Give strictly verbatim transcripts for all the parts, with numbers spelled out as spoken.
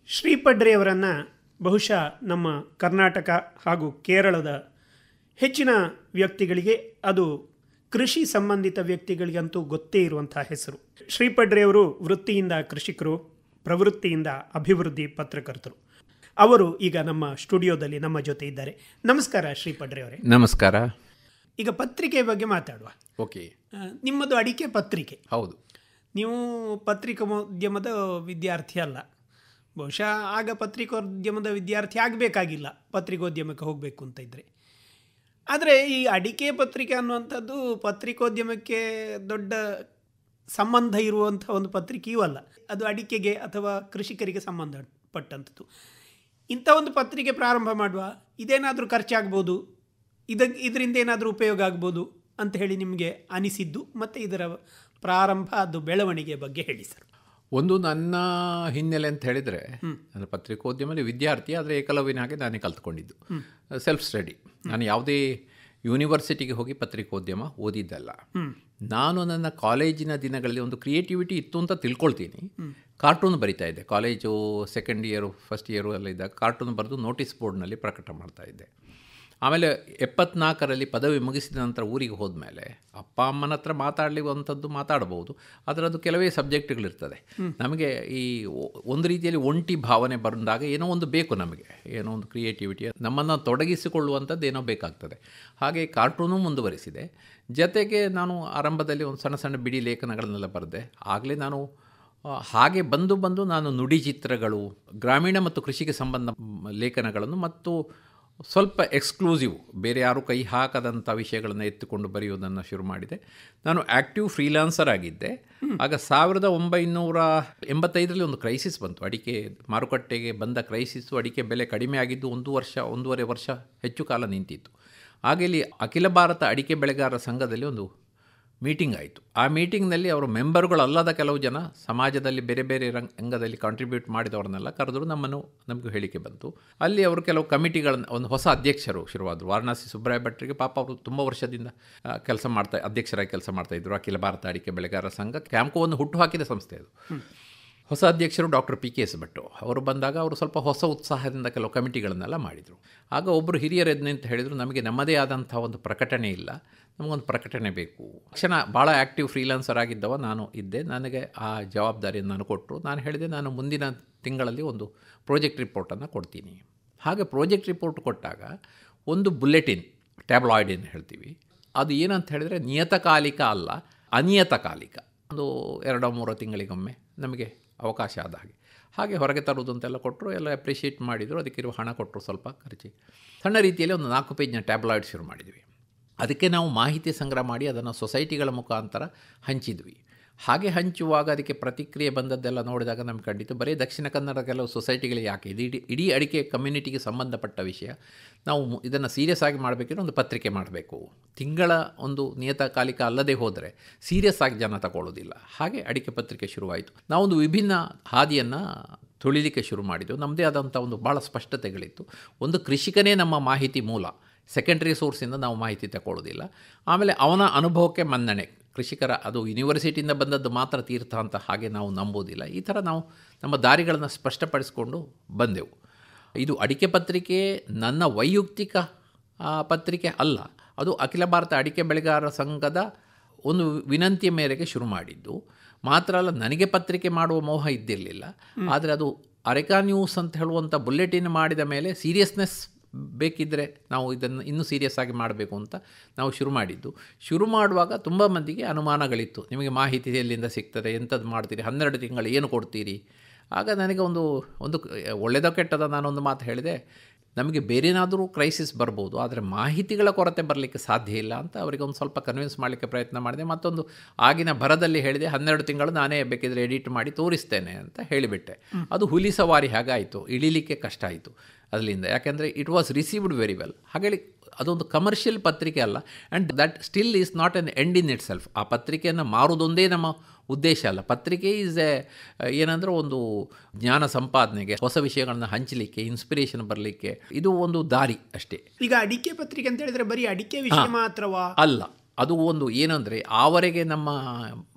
ಶ್ರೀಪಡ್ರೆಯವರನ್ನು ಬಹುಶಃ ನಮ್ಮ ಕರ್ನಾಟಕ ಹಾಗೂ ಕೇರಳದ ಹೆಚ್ಚಿನ ವ್ಯಕ್ತಿಗಳಿಗೆ, ಅದು ಕೃಷಿ ಸಂಬಂಧಿತ ವ್ಯಕ್ತಿಗಳಿಗಂತೂ ಗೊತ್ತೇ ಇರುವಂಥ ಹೆಸರು. ಶ್ರೀಪಡ್ರೆಯವರು ವೃತ್ತಿಯಿಂದ ಕೃಷಿಕರು, ಪ್ರವೃತ್ತಿಯಿಂದ ಅಭಿವೃದ್ಧಿ ಪತ್ರಕರ್ತರು. ಅವರು ಈಗ ನಮ್ಮ ಸ್ಟುಡಿಯೋದಲ್ಲಿ ನಮ್ಮ ಜೊತೆ ಇದ್ದಾರೆ. ನಮಸ್ಕಾರ ಶ್ರೀಪಡ್ರೆಯವರೇ. ನಮಸ್ಕಾರ. ಈಗ ಪತ್ರಿಕೆ ಬಗ್ಗೆ ಮಾತಾಡುವ. ಓಕೆ. ನಿಮ್ಮದು ಅಡಿಕೆ ಪತ್ರಿಕೆ. ಹೌದು. ನೀವು ಪತ್ರಿಕೋದ್ಯಮದ ವಿದ್ಯಾರ್ಥಿ ಅಲ್ಲ. ಬಹುಶಃ ಆಗ ಪತ್ರಿಕೋದ್ಯಮದ ವಿದ್ಯಾರ್ಥಿ ಆಗಬೇಕಾಗಿಲ್ಲ ಪತ್ರಿಕೋದ್ಯಮಕ್ಕೆ ಹೋಗಬೇಕು ಅಂತ ಇದ್ದರೆ. ಆದರೆ ಈ ಅಡಿಕೆ ಪತ್ರಿಕೆ ಅನ್ನುವಂಥದ್ದು ಪತ್ರಿಕೋದ್ಯಮಕ್ಕೆ ದೊಡ್ಡ ಸಂಬಂಧ ಇರುವಂಥ ಒಂದು ಪತ್ರಿಕೆಯೂ ಅಲ್ಲ. ಅದು ಅಡಿಕೆಗೆ ಅಥವಾ ಕೃಷಿಕರಿಗೆ ಸಂಬಂಧಪಟ್ಟಂಥದ್ದು. ಇಂಥ ಒಂದು ಪತ್ರಿಕೆ ಪ್ರಾರಂಭ ಮಾಡುವ, ಇದೇನಾದರೂ ಖರ್ಚಾಗ್ಬೋದು, ಇದ ಇದರಿಂದ ಏನಾದರೂ ಉಪಯೋಗ ಆಗ್ಬೋದು ಅಂತ ಹೇಳಿ ನಿಮಗೆ ಅನಿಸಿದ್ದು, ಮತ್ತು ಇದರ ಪ್ರಾರಂಭ, ಅದು ಬೆಳವಣಿಗೆ ಬಗ್ಗೆ ಹೇಳಿ ಸರ್. ಒಂದು ನನ್ನ ಹಿನ್ನೆಲೆ ಅಂತ ಹೇಳಿದರೆ, ನನ್ನ ಪತ್ರಿಕೋದ್ಯಮದಲ್ಲಿ ವಿದ್ಯಾರ್ಥಿ, ಆದರೆ ಏಕಲವ್ಯನ ಹಾಗೆ ನಾನೇ ಕಲ್ತ್ಕೊಂಡಿದ್ದು. Self study. ನಾನು ಯಾವುದೇ ಯೂನಿವರ್ಸಿಟಿಗೆ ಹೋಗಿ ಪತ್ರಿಕೋದ್ಯಮ ಓದಿದ್ದಲ್ಲ. ನಾನು ನನ್ನ ಕಾಲೇಜಿನ ದಿನಗಳಲ್ಲಿ ಒಂದು ಕ್ರಿಯೇಟಿವಿಟಿ ಇತ್ತು ಅಂತ ತಿಳ್ಕೊಳ್ತೀನಿ. ಕಾರ್ಟೂನ್ ಬರಿತಾ ಇದ್ದೆ. College second year first year ಎಲ್ಲ ಇದ್ದಾಗ ಕಾರ್ಟೂನ್ ಬರೆದು ನೋಟಿಸ್ ಬೋರ್ಡ್ನಲ್ಲಿ ಪ್ರಕಟ ಮಾಡ್ತಾ ಇದ್ದೆ. ಆಮೇಲೆ ಎಪ್ಪತ್ನಾಲ್ಕರಲ್ಲಿ ಪದವಿ ಮುಗಿಸಿದ ನಂತರ ಊರಿಗೆ ಹೋದ್ಮೇಲೆ ಅಪ್ಪ ಅಮ್ಮನ ಹತ್ರ ಮಾತಾಡಲಿವಂಥದ್ದು ಮಾತಾಡ್ಬೋದು, ಆದರೆ ಅದು ಕೆಲವೇ ಸಬ್ಜೆಕ್ಟ್ಗಳಿರ್ತದೆ. ನಮಗೆ ಈ ಒಂದು ರೀತಿಯಲ್ಲಿ ಒಂಟಿ ಭಾವನೆ ಬಂದಾಗ ಏನೋ ಒಂದು ಬೇಕು, ನಮಗೆ ಏನೋ ಒಂದು ಕ್ರಿಯೇಟಿವಿಟಿ, ನಮ್ಮನ್ನು ತೊಡಗಿಸಿಕೊಳ್ಳುವಂಥದ್ದು ಏನೋ ಬೇಕಾಗ್ತದೆ. ಹಾಗೆ ಕಾರ್ಟೂನು ಮುಂದುವರಿಸಿದೆ. ಜೊತೆಗೆ ನಾನು ಆರಂಭದಲ್ಲಿ ಒಂದು ಸಣ್ಣ ಸಣ್ಣ ಬಿಡಿ ಲೇಖನಗಳನ್ನೆಲ್ಲ ಬರೆದೆ. ಆಗಲೇ ನಾನು ಹಾಗೆ ಬಂದು ಬಂದು ನಾನು ನುಡಿ ಚಿತ್ರಗಳು, ಗ್ರಾಮೀಣ ಮತ್ತು ಕೃಷಿಗೆ ಸಂಬಂಧ ಲೇಖನಗಳನ್ನು ಮತ್ತು ಸ್ವಲ್ಪ ಎಕ್ಸ್ಕ್ಲೂಸಿವ್, ಬೇರೆ ಯಾರೂ ಕೈ ಹಾಕದಂಥ ವಿಷಯಗಳನ್ನು ಎತ್ತುಕೊಂಡು ಬರೆಯೋದನ್ನು ಶುರು ಮಾಡಿದೆ. ನಾನು ಆ್ಯಕ್ಟಿವ್ ಫ್ರೀಲಾನ್ಸರ್ ಆಗಿದ್ದೆ. ಆಗ ಸಾವಿರದ ಒಂಬೈನೂರ ಎಂಬತ್ತೈದರಲ್ಲಿ ಒಂದು ಕ್ರೈಸಿಸ್ ಬಂತು. ಅಡಿಕೆ ಮಾರುಕಟ್ಟೆಗೆ ಬಂದ ಕ್ರೈಸಿಸ್ಸು, ಅಡಿಕೆ ಬೆಲೆ ಕಡಿಮೆ ಆಗಿದ್ದು ಒಂದು ವರ್ಷ ಒಂದೂವರೆ ವರ್ಷ ಹೆಚ್ಚು ಕಾಲ ನಿಂತಿತ್ತು. ಆಗ ಇಲ್ಲಿ ಅಖಿಲ ಭಾರತ ಅಡಿಕೆ ಬೆಳೆಗಾರರ ಸಂಘದಲ್ಲಿ ಒಂದು ಮೀಟಿಂಗ್ ಆಯಿತು. ಆ ಮೀಟಿಂಗ್ನಲ್ಲಿ ಅವರು ಮೆಂಬರ್ಗಳಲ್ಲದ ಕೆಲವು ಜನ ಸಮಾಜದಲ್ಲಿ ಬೇರೆ ಬೇರೆ ರಂಗದಲ್ಲಿ ಕಾಂಟ್ರಿಬ್ಯೂಟ್ ಮಾಡಿದವ್ರನ್ನೆಲ್ಲ ಕರೆದ್ರು. ನಮ್ಮನ್ನು ನಮಗೂ ಹೇಳಿಕೆ ಬಂತು. ಅಲ್ಲಿ ಅವರು ಕೆಲವು ಕಮಿಟಿಗಳನ್ನು, ಒಂದು ಹೊಸ ಅಧ್ಯಕ್ಷರು ಶುರುವಾದರು. ವಾರಣಾಸಿ ಸುಬ್ರಾಯ ಭಟ್ರಿಗೆ, ಪಾಪ ಅವರು ತುಂಬ ವರ್ಷದಿಂದ ಕೆಲಸ ಮಾಡ್ತಾ ಅಧ್ಯಕ್ಷರಾಗಿ ಕೆಲಸ ಮಾಡ್ತಾಯಿದ್ರು ಅಖಿಲ ಭಾರತ ಅಡಿಕೆ ಬೆಳೆಗಾರರ ಸಂಘ. ಕ್ಯಾಂಪ್ಕೋವನ್ನು ಹುಟ್ಟು ಹಾಕಿದ ಸಂಸ್ಥೆ ಅದು. ಹೊಸ ಅಧ್ಯಕ್ಷರು doctor P K S Bhat ಅವರು ಬಂದಾಗ ಅವರು ಸ್ವಲ್ಪ ಹೊಸ ಉತ್ಸಾಹದಿಂದ ಕೆಲವು ಕಮಿಟಿಗಳನ್ನೆಲ್ಲ ಮಾಡಿದರು. ಆಗ ಒಬ್ಬರು ಹಿರಿಯರೆದ್ನೆ ಅಂತ ಹೇಳಿದರು, ನಮಗೆ ನಮ್ಮದೇ ಆದಂಥ ಒಂದು ಪ್ರಕಟಣೆ ಇಲ್ಲ, ನಮಗೊಂದು ಪ್ರಕಟಣೆ ಬೇಕು. ತಕ್ಷಣ ಭಾಳ ಆ್ಯಕ್ಟಿವ್ ಫ್ರೀಲಾನ್ಸರ್ ಆಗಿದ್ದವ ನಾನು ಇದ್ದೆ. ನನಗೆ ಆ ಜವಾಬ್ದಾರಿಯನ್ನು ನಾನು ಕೊಟ್ಟರು. ನಾನು ಹೇಳಿದೆ, ನಾನು ಮುಂದಿನ ತಿಂಗಳಲ್ಲಿ ಒಂದು ಪ್ರಾಜೆಕ್ಟ್ ರಿಪೋರ್ಟನ್ನು ಕೊಡ್ತೀನಿ. ಹಾಗೆ ಪ್ರಾಜೆಕ್ಟ್ ರಿಪೋರ್ಟ್ ಕೊಟ್ಟಾಗ ಒಂದು ಬುಲೆಟಿನ್, ಟ್ಯಾಬ್ಲಾಯ್ಡ್ ಏನು ಹೇಳ್ತೀವಿ, ಅದು ಏನಂತ ಹೇಳಿದರೆ ನಿಯತಕಾಲಿಕ ಅಲ್ಲ, ಅನಿಯತಕಾಲಿಕ. ಒಂದು ಎರಡೋ ಮೂರೋ ತಿಂಗಳಿಗೊಮ್ಮೆ ನಮಗೆ ಅವಕಾಶ ಆದ ಹಾಗೆ ಹಾಗೆ ಹೊರಗೆ ತರುವುದು ಅಂತೆಲ್ಲ ಕೊಟ್ಟರು. ಎಲ್ಲ ಅಪ್ರಿಷಿಯೇಟ್ ಮಾಡಿದರು. ಅದಕ್ಕಿರುವ ಹಣ ಕೊಟ್ಟರು ಸ್ವಲ್ಪ ಖರ್ಚಿಗೆ. ಸಣ್ಣ ರೀತಿಯಲ್ಲಿ ಒಂದು ನಾಲ್ಕು ಪೇಜ್ನ ಟ್ಯಾಬ್ಲಾಯ್ಡ್ ಶುರು ಮಾಡಿದ್ವಿ. ಅದಕ್ಕೆ ನಾವು ಮಾಹಿತಿ ಸಂಗ್ರಹ ಮಾಡಿ ಅದನ್ನು ಸೊಸೈಟಿಗಳ ಮುಖಾಂತರ ಹಂಚಿದ್ವಿ. ಹಾಗೆ ಹಂಚುವಾಗ ಅದಕ್ಕೆ ಪ್ರತಿಕ್ರಿಯೆ ಬಂದದ್ದೆಲ್ಲ ನೋಡಿದಾಗ ನಮ್ಗೆ ಕಂಡಿತು, ಬರೀ ದಕ್ಷಿಣ ಕನ್ನಡ ಕೆಲವು ಸೊಸೈಟಿಗಳಿಗೆ ಯಾಕೆ ಇದು, ಇಡೀ ಇಡೀ ಅಡಿಕೆ ಕಮ್ಯುನಿಟಿಗೆ ಸಂಬಂಧಪಟ್ಟ ವಿಷಯ, ನಾವು ಇದನ್ನು ಸೀರಿಯಸ್ ಆಗಿ ಮಾಡಬೇಕಿದ್ರೆ ಒಂದು ಪತ್ರಿಕೆ ಮಾಡಬೇಕು. ತಿಂಗಳ ಒಂದು ನಿಯತಕಾಲಿಕ ಅಲ್ಲದೆ ಹೋದರೆ ಸೀರಿಯಸ್ ಆಗಿ ಜನ ತಗೊಳ್ಳೋದಿಲ್ಲ. ಹಾಗೆ ಅಡಿಕೆ ಪತ್ರಿಕೆ ಶುರುವಾಯಿತು. ನಾವೊಂದು ವಿಭಿನ್ನ ಹಾದಿಯನ್ನು ತುಳಿಲಿಕ್ಕೆ ಶುರು ಮಾಡಿದ್ದೆವು. ನಮ್ಮದೇ ಆದಂಥ ಒಂದು ಭಾಳ ಸ್ಪಷ್ಟತೆಗಳಿತ್ತು. ಒಂದು, ಕೃಷಿಕನೇ ನಮ್ಮ ಮಾಹಿತಿ ಮೂಲ, ಸೆಕೆಂಡ್ರಿ ಸೋರ್ಸಿಂದ ನಾವು ಮಾಹಿತಿ ತಗೊಳ್ಳೋದಿಲ್ಲ. ಆಮೇಲೆ ಅವನ ಅನುಭವಕ್ಕೆ ಮನ್ನಣೆ, ಕೃಷಿಕರ ಅದು ಯೂನಿವರ್ಸಿಟಿಯಿಂದ ಬಂದದ್ದು ಮಾತ್ರ ತೀರ್ಥ ಅಂತ ಹಾಗೆ ನಾವು ನಂಬೋದಿಲ್ಲ. ಈ ಥರ ನಾವು ನಮ್ಮ ದಾರಿಗಳನ್ನು ಸ್ಪಷ್ಟಪಡಿಸಿಕೊಂಡು ಬಂದೆವು. ಇದು ಅಡಿಕೆ ಪತ್ರಿಕೆ ನನ್ನ ವೈಯಕ್ತಿಕ ಪತ್ರಿಕೆ ಅಲ್ಲ, ಅದು ಅಖಿಲ ಭಾರತ ಅಡಿಕೆ ಬೆಳೆಗಾರರ ಸಂಘದ ಒಂದು ವಿನಂತಿಯ ಮೇರೆಗೆ ಶುರು ಮಾಡಿದ್ದು. ಮಾತ್ರ ಅಲ್ಲ, ನನಗೆ ಪತ್ರಿಕೆ ಮಾಡುವ ಮೋಹ ಇದ್ದಿರಲಿಲ್ಲ. ಆದರೆ ಅದು ಅರೆಕಾ ನ್ಯೂಸ್ ಅಂತ ಹೇಳುವಂಥ ಬುಲೆಟಿನ್ ಮಾಡಿದ ಮೇಲೆ ಸೀರಿಯಸ್ನೆಸ್ ಬೇಕಿದ್ದರೆ ನಾವು ಇದನ್ನು ಇನ್ನೂ ಸೀರಿಯಸ್ ಆಗಿ ಮಾಡಬೇಕು ಅಂತ ನಾವು ಶುರು ಮಾಡಿದ್ದು. ಶುರು ಮಾಡುವಾಗ ತುಂಬ ಮಂದಿಗೆ ಅನುಮಾನಗಳಿತ್ತು. ನಿಮಗೆ ಮಾಹಿತಿ ಎಲ್ಲಿಂದ ಸಿಗ್ತದೆ, ಎಂಥದ್ದು ಮಾಡ್ತೀರಿ, ಹನ್ನೆರಡು ತಿಂಗಳು ಏನು ಕೊಡ್ತೀರಿ? ಆಗ ನನಗೆ ಒಂದು ಒಂದು ಒಳ್ಳೆಯದೋ ಕೆಟ್ಟದ ನಾನೊಂದು ಮಾತು ಹೇಳಿದೆ, ನಮಗೆ ಬೇರೇನಾದರೂ ಕ್ರೈಸಿಸ್ ಬರ್ಬೋದು, ಆದರೆ ಮಾಹಿತಿಗಳ ಕೊರತೆ ಬರಲಿಕ್ಕೆ ಸಾಧ್ಯ ಇಲ್ಲ ಅಂತ ಅವರಿಗೆ ಒಂದು ಸ್ವಲ್ಪ ಕನ್ವಿನ್ಸ್ ಮಾಡಲಿಕ್ಕೆ ಪ್ರಯತ್ನ ಮಾಡಿದೆ. ಮತ್ತೊಂದು ಆಗಿನ ಭರದಲ್ಲಿ ಹೇಳಿದೆ, ಹನ್ನೆರಡು ತಿಂಗಳು ನಾನೇ ಬೇಕಿದ್ರೆ ಎಡಿಟ್ ಮಾಡಿ ತೋರಿಸ್ತೇನೆ ಅಂತ ಹೇಳಿಬಿಟ್ಟೆ. ಅದು ಹುಲಿ ಸವಾರಿ ಹಾಗಾಯಿತು, ಇಳಿಲಿಕ್ಕೆ ಕಷ್ಟ ಆಯಿತು ಅದರಿಂದ. ಯಾಕೆಂದರೆ it was received very well. ಹಾಗೇಳಿ ಅದೊಂದು ಕಮರ್ಷಿಯಲ್ ಪತ್ರಿಕೆ ಅಲ್ಲ, and that still is not an end in itself. ಆ ಪತ್ರಿಕೆಯನ್ನು ಮಾರುವುದೊಂದೇ ನಮ್ಮ ಉದ್ದೇಶ ಅಲ್ಲ. ಪತ್ರಿಕೆ ಈಸ್ ಎ ಏನಂದರೆ ಒಂದು ಜ್ಞಾನ ಸಂಪಾದನೆಗೆ, ಹೊಸ ವಿಷಯಗಳನ್ನ ಹಂಚಲಿಕ್ಕೆ, ಇನ್ಸ್ಪಿರೇಷನ್ ಬರಲಿಕ್ಕೆ ಇದು ಒಂದು ದಾರಿ ಅಷ್ಟೇ. ಈಗ ಅಡಿಕೆ ಪತ್ರಿಕೆ ಅಂತ ಹೇಳಿದರೆ ಬರೀ ಅಡಿಕೆ ವಿಷಯ ಮಾತ್ರವಾ? ಅಲ್ಲ, ಅದು ಒಂದು ಏನಂದರೆ ಆವರೆಗೆ ನಮ್ಮ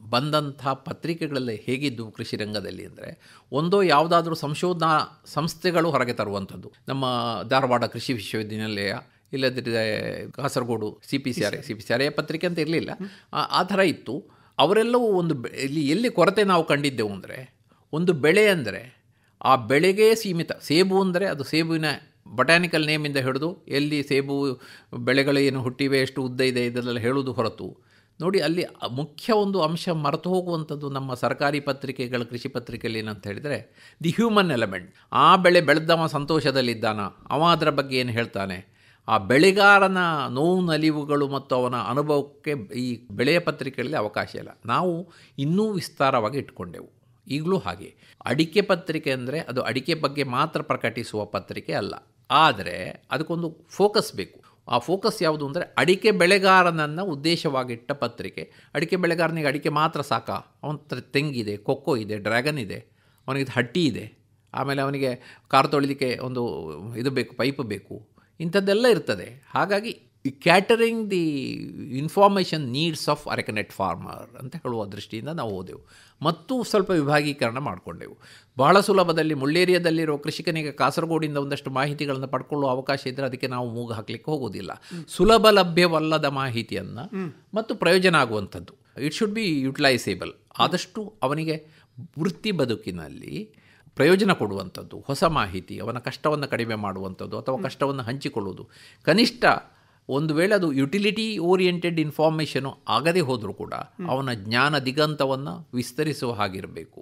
ಬಂದಂಥ ಪತ್ರಿಕೆಗಳಲ್ಲಿ ಹೇಗಿದ್ದವು ಕೃಷಿ ರಂಗದಲ್ಲಿ ಅಂದರೆ, ಒಂದೋ ಯಾವುದಾದ್ರೂ ಸಂಶೋಧನಾ ಸಂಸ್ಥೆಗಳು ಹೊರಗೆ ತರುವಂಥದ್ದು. ನಮ್ಮ ಧಾರವಾಡ ಕೃಷಿ ವಿಶ್ವವಿದ್ಯಾನಿಲಯ, ಇಲ್ಲದಿದ್ದರೆ Kasaragod C P C R A C P C R A ಪತ್ರಿಕೆ ಅಂತ ಇರಲಿಲ್ಲ, ಆ ಥರ ಇತ್ತು. ಅವರೆಲ್ಲವೂ ಒಂದು ಇಲ್ಲಿ ಎಲ್ಲಿ ಕೊರತೆ ನಾವು ಕಂಡಿದ್ದೆವು ಅಂದರೆ, ಒಂದು ಬೆಳೆ ಅಂದರೆ ಆ ಬೆಳೆಗೇ ಸೀಮಿತ. ಸೇಬು ಅಂದರೆ ಅದು ಸೇಬುವಿನ ಬಟಾನಿಕಲ್ ನೇಮಿಂದ ಹಿಡಿದು ಎಲ್ಲಿ ಸೇಬು ಬೆಳೆಗಳು ಏನು ಹುಟ್ಟಿವೆ, ಎಷ್ಟು ಉದ್ದ ಇದೆ, ಇದನ್ನೆಲ್ಲ ಹೇಳುವುದು ಹೊರತು ನೋಡಿ ಅಲ್ಲಿ ಮುಖ್ಯ ಒಂದು ಅಂಶ ಮರೆತು ಹೋಗುವಂಥದ್ದು ನಮ್ಮ ಸರ್ಕಾರಿ ಪತ್ರಿಕೆಗಳ ಕೃಷಿ ಪತ್ರಿಕೆಯಲ್ಲಿ ಏನಂತ ಹೇಳಿದರೆ, ದಿ ಹ್ಯೂಮನ್ ಎಲಿಮೆಂಟ್. ಆ ಬೆಳೆ ಬೆಳೆದವ ಸಂತೋಷದಲ್ಲಿದ್ದಾನ, ಅವ ಅದರ ಬಗ್ಗೆ ಏನು ಹೇಳ್ತಾನೆ, ಆ ಬೆಳೆಗಾರನ ನೋವು ನಲಿವುಗಳು ಮತ್ತು ಅವನ ಅನುಭವಕ್ಕೆ ಈ ಬೆಳೆಯ ಪತ್ರಿಕೆಗಳಲ್ಲಿ ಅವಕಾಶ ಇಲ್ಲ. ನಾವು ಇನ್ನೂ ವಿಸ್ತಾರವಾಗಿ ಇಟ್ಕೊಂಡೆವು. ಈಗಲೂ ಹಾಗೆ ಅಡಿಕೆ ಪತ್ರಿಕೆ ಅಂದರೆ ಅದು ಅಡಿಕೆ ಬಗ್ಗೆ ಮಾತ್ರ ಪ್ರಕಟಿಸುವ ಪತ್ರಿಕೆ ಅಲ್ಲ, ಆದರೆ ಅದಕ್ಕೊಂದು ಫೋಕಸ್ ಬೇಕು. ಆ ಫೋಕಸ್ ಯಾವುದು ಅಂದರೆ ಅಡಿಕೆ ಬೆಳೆಗಾರನನ್ನು ಉದ್ದೇಶವಾಗಿಟ್ಟ ಪತ್ರಿಕೆ. ಅಡಿಕೆ ಬೆಳೆಗಾರನಿಗೆ ಅಡಿಕೆ ಮಾತ್ರ ಸಾಕ, ಅವನ ಹತ್ರ ತೆಂಗಿದೆ, ಕೊಕ್ಕೋ ಇದೆ, ಡ್ರ್ಯಾಗನ್ ಇದೆ, ಅವನಿಗೆ ಹಟ್ಟಿ ಇದೆ, ಆಮೇಲೆ ಅವನಿಗೆ ಕಾರು ತೊಳಿಲಿಕ್ಕೆ ಒಂದು ಇದು ಬೇಕು, ಪೈಪ್ ಬೇಕು, ಇಂಥದ್ದೆಲ್ಲ ಇರ್ತದೆ. ಹಾಗಾಗಿ catering the information needs of arecanut farmer ಅಂತ ಹೇಳುವ ದೃಷ್ಟಿಯಿಂದ ನಾವು ಹೋದೆವು ಮತ್ತು ಸ್ವಲ್ಪ ವಿಭಾಗೀಕರಣ ಮಾಡಿಕೊಂಡೆವು. ಬಹಳ ಸುಲಭದಲ್ಲಿ ಮುಳ್ಳೇರಿಯಾದಲ್ಲಿರೋ ಕೃಷಿಕನಿಗೆ ಕಾಸರಗೋಡಿಂದ ಒಂದಷ್ಟು ಮಾಹಿತಿಗಳನ್ನು ಪಡ್ಕೊಳ್ಳುವ ಅವಕಾಶ ಇದ್ದರೆ ಅದಕ್ಕೆ ನಾವು ಮೂಗು ಹಾಕಲಿಕ್ಕೆ ಹೋಗೋದಿಲ್ಲ. ಸುಲಭ ಲಭ್ಯವಲ್ಲದ ಮಾಹಿತಿಯನ್ನು ಮತ್ತು ಪ್ರಯೋಜನ ಆಗುವಂಥದ್ದು, ಇಟ್ ಶುಡ್ ಬಿ ಯುಟಿಲೈಸೇಬಲ್, ಆದಷ್ಟು ಅವನಿಗೆ ವೃತ್ತಿ ಬದುಕಿನಲ್ಲಿ ಪ್ರಯೋಜನ ಕೊಡುವಂಥದ್ದು, ಹೊಸ ಮಾಹಿತಿ, ಅವನ ಕಷ್ಟವನ್ನು ಕಡಿಮೆ ಮಾಡುವಂಥದ್ದು ಅಥವಾ ಕಷ್ಟವನ್ನು ಹಂಚಿಕೊಳ್ಳುವುದು. ಕನಿಷ್ಠ ಒಂದು ವೇಳೆ ಅದು ಯುಟಿಲಿಟಿ ಓರಿಯೆಂಟೆಡ್ ಇನ್ಫಾರ್ಮೇಷನು ಆಗದೇ ಹೋದರೂ ಕೂಡ ಅವನ ಜ್ಞಾನ ದಿಗಂತವನ್ನು ವಿಸ್ತರಿಸುವ ಹಾಗಿರಬೇಕು.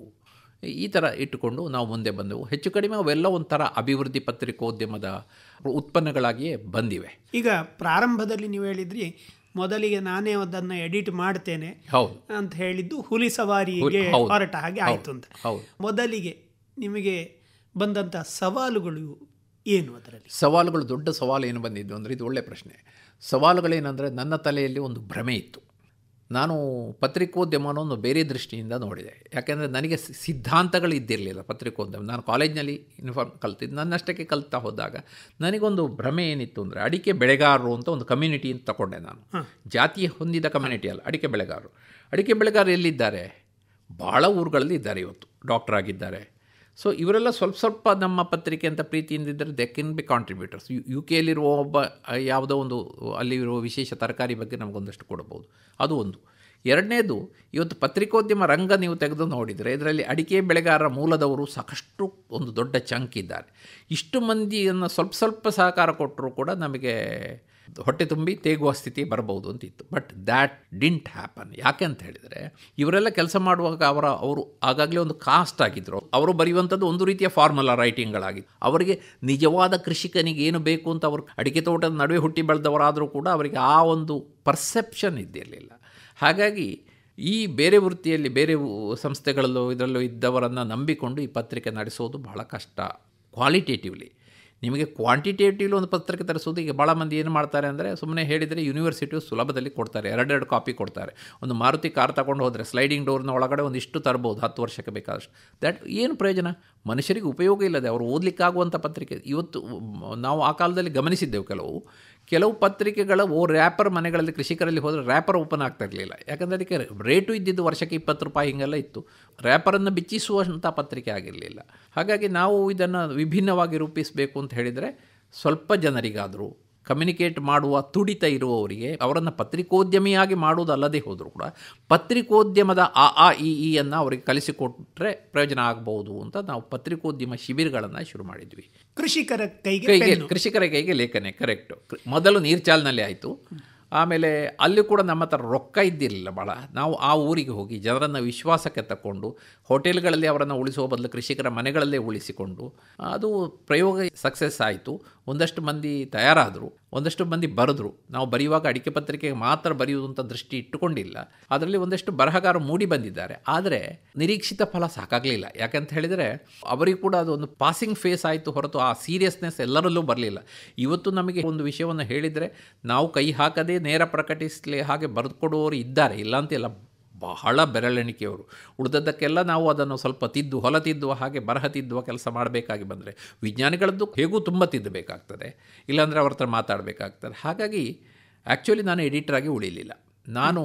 ಈ ಥರ ಇಟ್ಟುಕೊಂಡು ನಾವು ಮುಂದೆ ಬಂದೆವು. ಹೆಚ್ಚು ಕಡಿಮೆ ಅವೆಲ್ಲ ಒಂಥರ ಅಭಿವೃದ್ಧಿ ಪತ್ರಿಕೋದ್ಯಮದ ಉತ್ಪನ್ನಗಳಾಗಿಯೇ ಬಂದಿವೆ. ಈಗ ಪ್ರಾರಂಭದಲ್ಲಿ ನೀವು ಹೇಳಿದ್ರಿ ಮೊದಲಿಗೆ ನಾನೇ ಅದನ್ನು ಎಡಿಟ್ ಮಾಡ್ತೇನೆ ಹೌದು ಅಂತ ಹೇಳಿದ್ದು ಹುಲಿ ಸವಾರಿಗೆ ಹೊರಟ ಹಾಗೆ ಆಯಿತು ಅಂತ. ಮೊದಲಿಗೆ ನಿಮಗೆ ಬಂದಂಥ ಸವಾಲುಗಳು ಏನು? ಅದರಲ್ಲಿ ಸವಾಲುಗಳು, ದೊಡ್ಡ ಸವಾಲು ಏನು ಬಂದಿದ್ದು ಅಂದರೆ, ಇದು ಒಳ್ಳೆಯ ಪ್ರಶ್ನೆ. ಸವಾಲುಗಳೇನೆಂದರೆ, ನನ್ನ ತಲೆಯಲ್ಲಿ ಒಂದು ಭ್ರಮೆ ಇತ್ತು. ನಾನು ಪತ್ರಿಕೋದ್ಯಮವನ್ನು ಒಂದು ಬೇರೆ ದೃಷ್ಟಿಯಿಂದ ನೋಡಿದೆ. ಯಾಕೆಂದರೆ ನನಗೆ ಸಿದ್ಧಾಂತಗಳು ಇದ್ದಿರಲಿಲ್ಲ ಪತ್ರಿಕೋದ್ಯಮ. ನಾನು ಕಾಲೇಜ್ನಲ್ಲಿ ಯೂನಿಫಾರ್ಮ್ ಕಲ್ತಿದ್ದು, ನನ್ನಷ್ಟಕ್ಕೆ ಕಲ್ತಾ ಹೋದಾಗ ನನಗೊಂದು ಭ್ರಮೆ ಏನಿತ್ತು ಅಂದರೆ, ಅಡಿಕೆ ಬೆಳೆಗಾರರು ಅಂತ ಒಂದು ಕಮ್ಯುನಿಟಿ ಅಂತ ತಗೊಂಡೆ ನಾನು. ಜಾತಿ ಹೊಂದಿದ ಕಮ್ಯುನಿಟಿ ಅಲ್ಲ, ಅಡಿಕೆ ಬೆಳೆಗಾರರು. ಅಡಿಕೆ ಬೆಳೆಗಾರರು ಎಲ್ಲಿದ್ದಾರೆ? ಭಾಳ ಊರುಗಳಲ್ಲಿ ಇದ್ದಾರೆ ಇವತ್ತು, ಡಾಕ್ಟರ್ ಆಗಿದ್ದಾರೆ. ಸೊ ಇವರೆಲ್ಲ ಸ್ವಲ್ಪ ಸ್ವಲ್ಪ ನಮ್ಮ ಪತ್ರಿಕೆ ಅಂತ ಪ್ರೀತಿಯಿಂದಿದ್ದರೆ ದೆ ಕೆನ್ ಬಿ ಕಾಂಟ್ರಿಬ್ಯೂಟರ್ಸ್. ಯು ಯು ಕೆಯಲ್ಲಿರುವ ಒಬ್ಬ ಯಾವುದೋ ಒಂದು ಅಲ್ಲಿರುವ ವಿಶೇಷ ತರಕಾರಿ ಬಗ್ಗೆ ನಮಗೊಂದಷ್ಟು ಕೊಡ್ಬೋದು, ಅದು ಒಂದು. ಎರಡನೇದು, ಇವತ್ತು ಪತ್ರಿಕೋದ್ಯಮ ರಂಗ ನೀವು ತೆಗೆದು ನೋಡಿದರೆ ಇದರಲ್ಲಿ ಅಡಿಕೆ ಬೆಳೆಗಾರರ ಮೂಲದವರು ಸಾಕಷ್ಟು ಒಂದು ದೊಡ್ಡ ಚಂಕ್ ಇದ್ದಾರೆ. ಇಷ್ಟು ಮಂದಿಯನ್ನು ಸ್ವಲ್ಪ ಸ್ವಲ್ಪ ಸಹಕಾರ ಕೊಟ್ಟರೂ ಕೂಡ ನಮಗೆ ಹೊಟ್ಟೆ ತುಂಬಿ ತೇಗುವ ಸ್ಥಿತಿ ಬರಬಹುದು ಅಂತಿತ್ತು. But that didn't happen. ಯಾಕೆ ಅಂತ ಹೇಳಿದರೆ, ಇವರೆಲ್ಲ ಕೆಲಸ ಮಾಡುವಾಗ ಅವರ ಅವರು ಆಗಾಗಲೇ ಒಂದು ಕಾಸ್ಟ್ ಆಗಿದ್ದರು. ಅವರು ಬರೆಯುವಂಥದ್ದು ಒಂದು ರೀತಿಯ ಫಾರ್ಮುಲಾ ರೈಟಿಂಗ್ಗಳಾಗಿತ್ತು. ಅವರಿಗೆ ನಿಜವಾದ ಕೃಷಿಕನಿಗೆ ಏನು ಬೇಕು ಅಂತ ಅವರು ಅಡಿಕೆ ತೋಟದ ನಡುವೆ ಹುಟ್ಟಿ ಬೆಳೆದವರಾದರೂ ಕೂಡ ಅವರಿಗೆ ಆ ಒಂದು ಪರ್ಸೆಪ್ಷನ್ ಇದ್ದಿರಲಿಲ್ಲ. ಹಾಗಾಗಿ ಈ ಬೇರೆ ವೃತ್ತಿಯಲ್ಲಿ ಬೇರೆ ಸಂಸ್ಥೆಗಳಲ್ಲೂ ಇದರಲ್ಲೂ ಇದ್ದವರನ್ನು ನಂಬಿಕೊಂಡು ಈ ಪತ್ರಿಕೆ ನಡೆಸೋದು ಬಹಳ ಕಷ್ಟ. ಕ್ವಾಲಿಟೇಟಿವ್ಲಿ ನಿಮಗೆ ಕ್ವಾಂಟಿಟೇಟಿವ್ಲಿ ಒಂದು ಪತ್ರಿಕೆ ತರಿಸೋದು, ಈಗ ಭಾಳ ಮಂದಿ ಏನು ಮಾಡ್ತಾರೆ ಅಂದರೆ, ಸುಮ್ಮನೆ ಹೇಳಿದರೆ ಯೂನಿವರ್ಸಿಟಿಯು ಸುಲಭದಲ್ಲಿ ಕೊಡ್ತಾರೆ, ಎರಡೆರಡು ಕಾಪಿ ಕೊಡ್ತಾರೆ. ಒಂದು ಮಾರುತಿ ಕಾರ್ ತಗೊಂಡು ಹೋದರೆ ಸ್ಲೈಡಿಂಗ್ ಡೋರ್ನ ಒಳಗಡೆ ಒಂದಿಷ್ಟು ತರ್ಬೋದು, ಹತ್ತು ವರ್ಷಕ್ಕೆ ಬೇಕಾದಷ್ಟು. ದ್ಯಾಟ್ ಏನು ಪ್ರಯೋಜನ? ಮನುಷ್ಯರಿಗೆ ಉಪಯೋಗ ಇಲ್ಲದೆ ಅವರು ಓದಲಿಕ್ಕಾಗುವಂಥ ಪತ್ರಿಕೆ. ಇವತ್ತು ನಾವು ಆ ಕಾಲದಲ್ಲಿ ಗಮನಿಸಿದ್ದೆವು, ಕೆಲವು ಕೆಲವು ಪತ್ರಿಕೆಗಳ ಓ ರ್ಯಾಪರ್ ಮನೆಗಳಲ್ಲಿ ಕೃಷಿಕರಲ್ಲಿ ಹೋದರೆ ರ್ಯಾಪರ್ ಓಪನ್ ಆಗ್ತಾ ಇರಲಿಲ್ಲ. ಯಾಕಂದರೆ ಅದಕ್ಕೆ ರೇಟು ಇದ್ದಿದ್ದು ವರ್ಷಕ್ಕೆ ಇಪ್ಪತ್ತು ರೂಪಾಯಿ ಹಿಂಗೆಲ್ಲ ಇತ್ತು. ರ್ಯಾಪರನ್ನು ಬಿಚ್ಚಿಸುವಂಥ ಪತ್ರಿಕೆ ಆಗಿರಲಿಲ್ಲ. ಹಾಗಾಗಿ ನಾವು ಇದನ್ನು ವಿಭಿನ್ನವಾಗಿ ರೂಪಿಸಬೇಕು ಅಂತ ಹೇಳಿದರೆ, ಸ್ವಲ್ಪ ಜನರಿಗಾದರೂ ಕಮ್ಯುನಿಕೇಟ್ ಮಾಡುವ ತುಡಿತ ಇರುವವರಿಗೆ ಅವರನ್ನು ಪತ್ರಿಕೋದ್ಯಮಿಯಾಗಿ ಮಾಡುವುದಲ್ಲದೆ ಹೋದರೂ ಕೂಡ ಪತ್ರಿಕೋದ್ಯಮದ ಆ ಆ ಇ ಇಯನ್ನು ಅವರಿಗೆ ಕಲಿಸಿಕೊಟ್ರೆ ಪ್ರಯೋಜನ ಆಗ್ಬೋದು ಅಂತ ನಾವು ಪತ್ರಿಕೋದ್ಯಮ ಶಿಬಿರಗಳನ್ನು ಶುರು ಮಾಡಿದ್ವಿ. ಕೃಷಿಕರ ಕೈಗೆ ಕೈಗೆ ಕೃಷಿಕರ ಕೈಗೆ ಲೇಖನೆ. ಕರೆಕ್ಟು. ಮೊದಲು ನೀರ್ಚಾಲ್ನಲ್ಲಿ ಆಯಿತು. ಆಮೇಲೆ ಅಲ್ಲಿ ಕೂಡ ನಮ್ಮ ಹತ್ರ ರೊಕ್ಕ ಇದ್ದಿರಲಿಲ್ಲ ಭಾಳ. ನಾವು ಆ ಊರಿಗೆ ಹೋಗಿ ಜನರನ್ನು ವಿಶ್ವಾಸಕ್ಕೆ ತಗೊಂಡು ಹೋಟೆಲ್ಗಳಲ್ಲಿ ಅವರನ್ನು ಉಳಿಸುವ ಬದಲು ಕೃಷಿಕರ ಮನೆಗಳಲ್ಲೇ ಉಳಿಸಿಕೊಂಡು ಅದು ಪ್ರಯೋಗ ಸಕ್ಸಸ್ ಆಯಿತು. ಒಂದಷ್ಟು ಮಂದಿ ತಯಾರಾದರು, ಒಂದಷ್ಟು ಮಂದಿ ಬರೆದ್ರು. ನಾವು ಬರೆಯುವಾಗ ಅಡಿಕೆ ಪತ್ರಿಕೆಗೆ ಮಾತ್ರ ಬರೆಯುವುದು ಅಂತ ದೃಷ್ಟಿ ಇಟ್ಟುಕೊಂಡಿಲ್ಲ. ಅದರಲ್ಲಿ ಒಂದಷ್ಟು ಬರಹಗಾರರು ಮೂಡಿ ಬಂದಿದ್ದಾರೆ. ಆದರೆ ನಿರೀಕ್ಷಿತ ಫಲ ಸಾಕಾಗಲಿಲ್ಲ. ಯಾಕಂತ ಹೇಳಿದರೆ ಅವರಿಗೆ ಕೂಡ ಅದು ಒಂದು ಪಾಸಿಂಗ್ ಫೇಸ್ ಆಯಿತು ಹೊರತು ಆ ಸೀರಿಯಸ್ನೆಸ್ ಎಲ್ಲರಲ್ಲೂ ಬರಲಿಲ್ಲ. ಇವತ್ತು ನಮಗೆ ಒಂದು ವಿಷಯವನ್ನು ಹೇಳಿದರೆ ನಾವು ಕೈ ಹಾಕದೇ ನೇರ ಪ್ರಕಟಿಸಲಿ ಹಾಗೆ ಬರೆದುಕೊಡುವವರು ಇದ್ದಾರೆ, ಇಲ್ಲಾಂತೆಲ್ಲ ಬಹಳ ಬೆರಳೆಣಿಕೆಯವರು. ಉಳಿದದ್ದಕ್ಕೆಲ್ಲ ನಾವು ಅದನ್ನು ಸ್ವಲ್ಪ ತಿದ್ದು ಹೊಲ ತಿದ್ದುವ ಹಾಗೆ ಬರಹ ತಿದ್ದುವ ಕೆಲಸ ಮಾಡಬೇಕಾಗಿ ಬಂದರೆ ವಿಜ್ಞಾನಿಗಳದ್ದು ಹೇಗೂ ತುಂಬ ತಿದ್ದಬೇಕಾಗ್ತದೆ, ಇಲ್ಲಾಂದರೆ ಅವ್ರ ಹತ್ರ ಮಾತಾಡಬೇಕಾಗ್ತದೆ. ಹಾಗಾಗಿ ಆ್ಯಕ್ಚುಲಿ ನಾನು ಎಡಿಟರಾಗಿ ಉಳಿಲಿಲ್ಲ. ನಾನು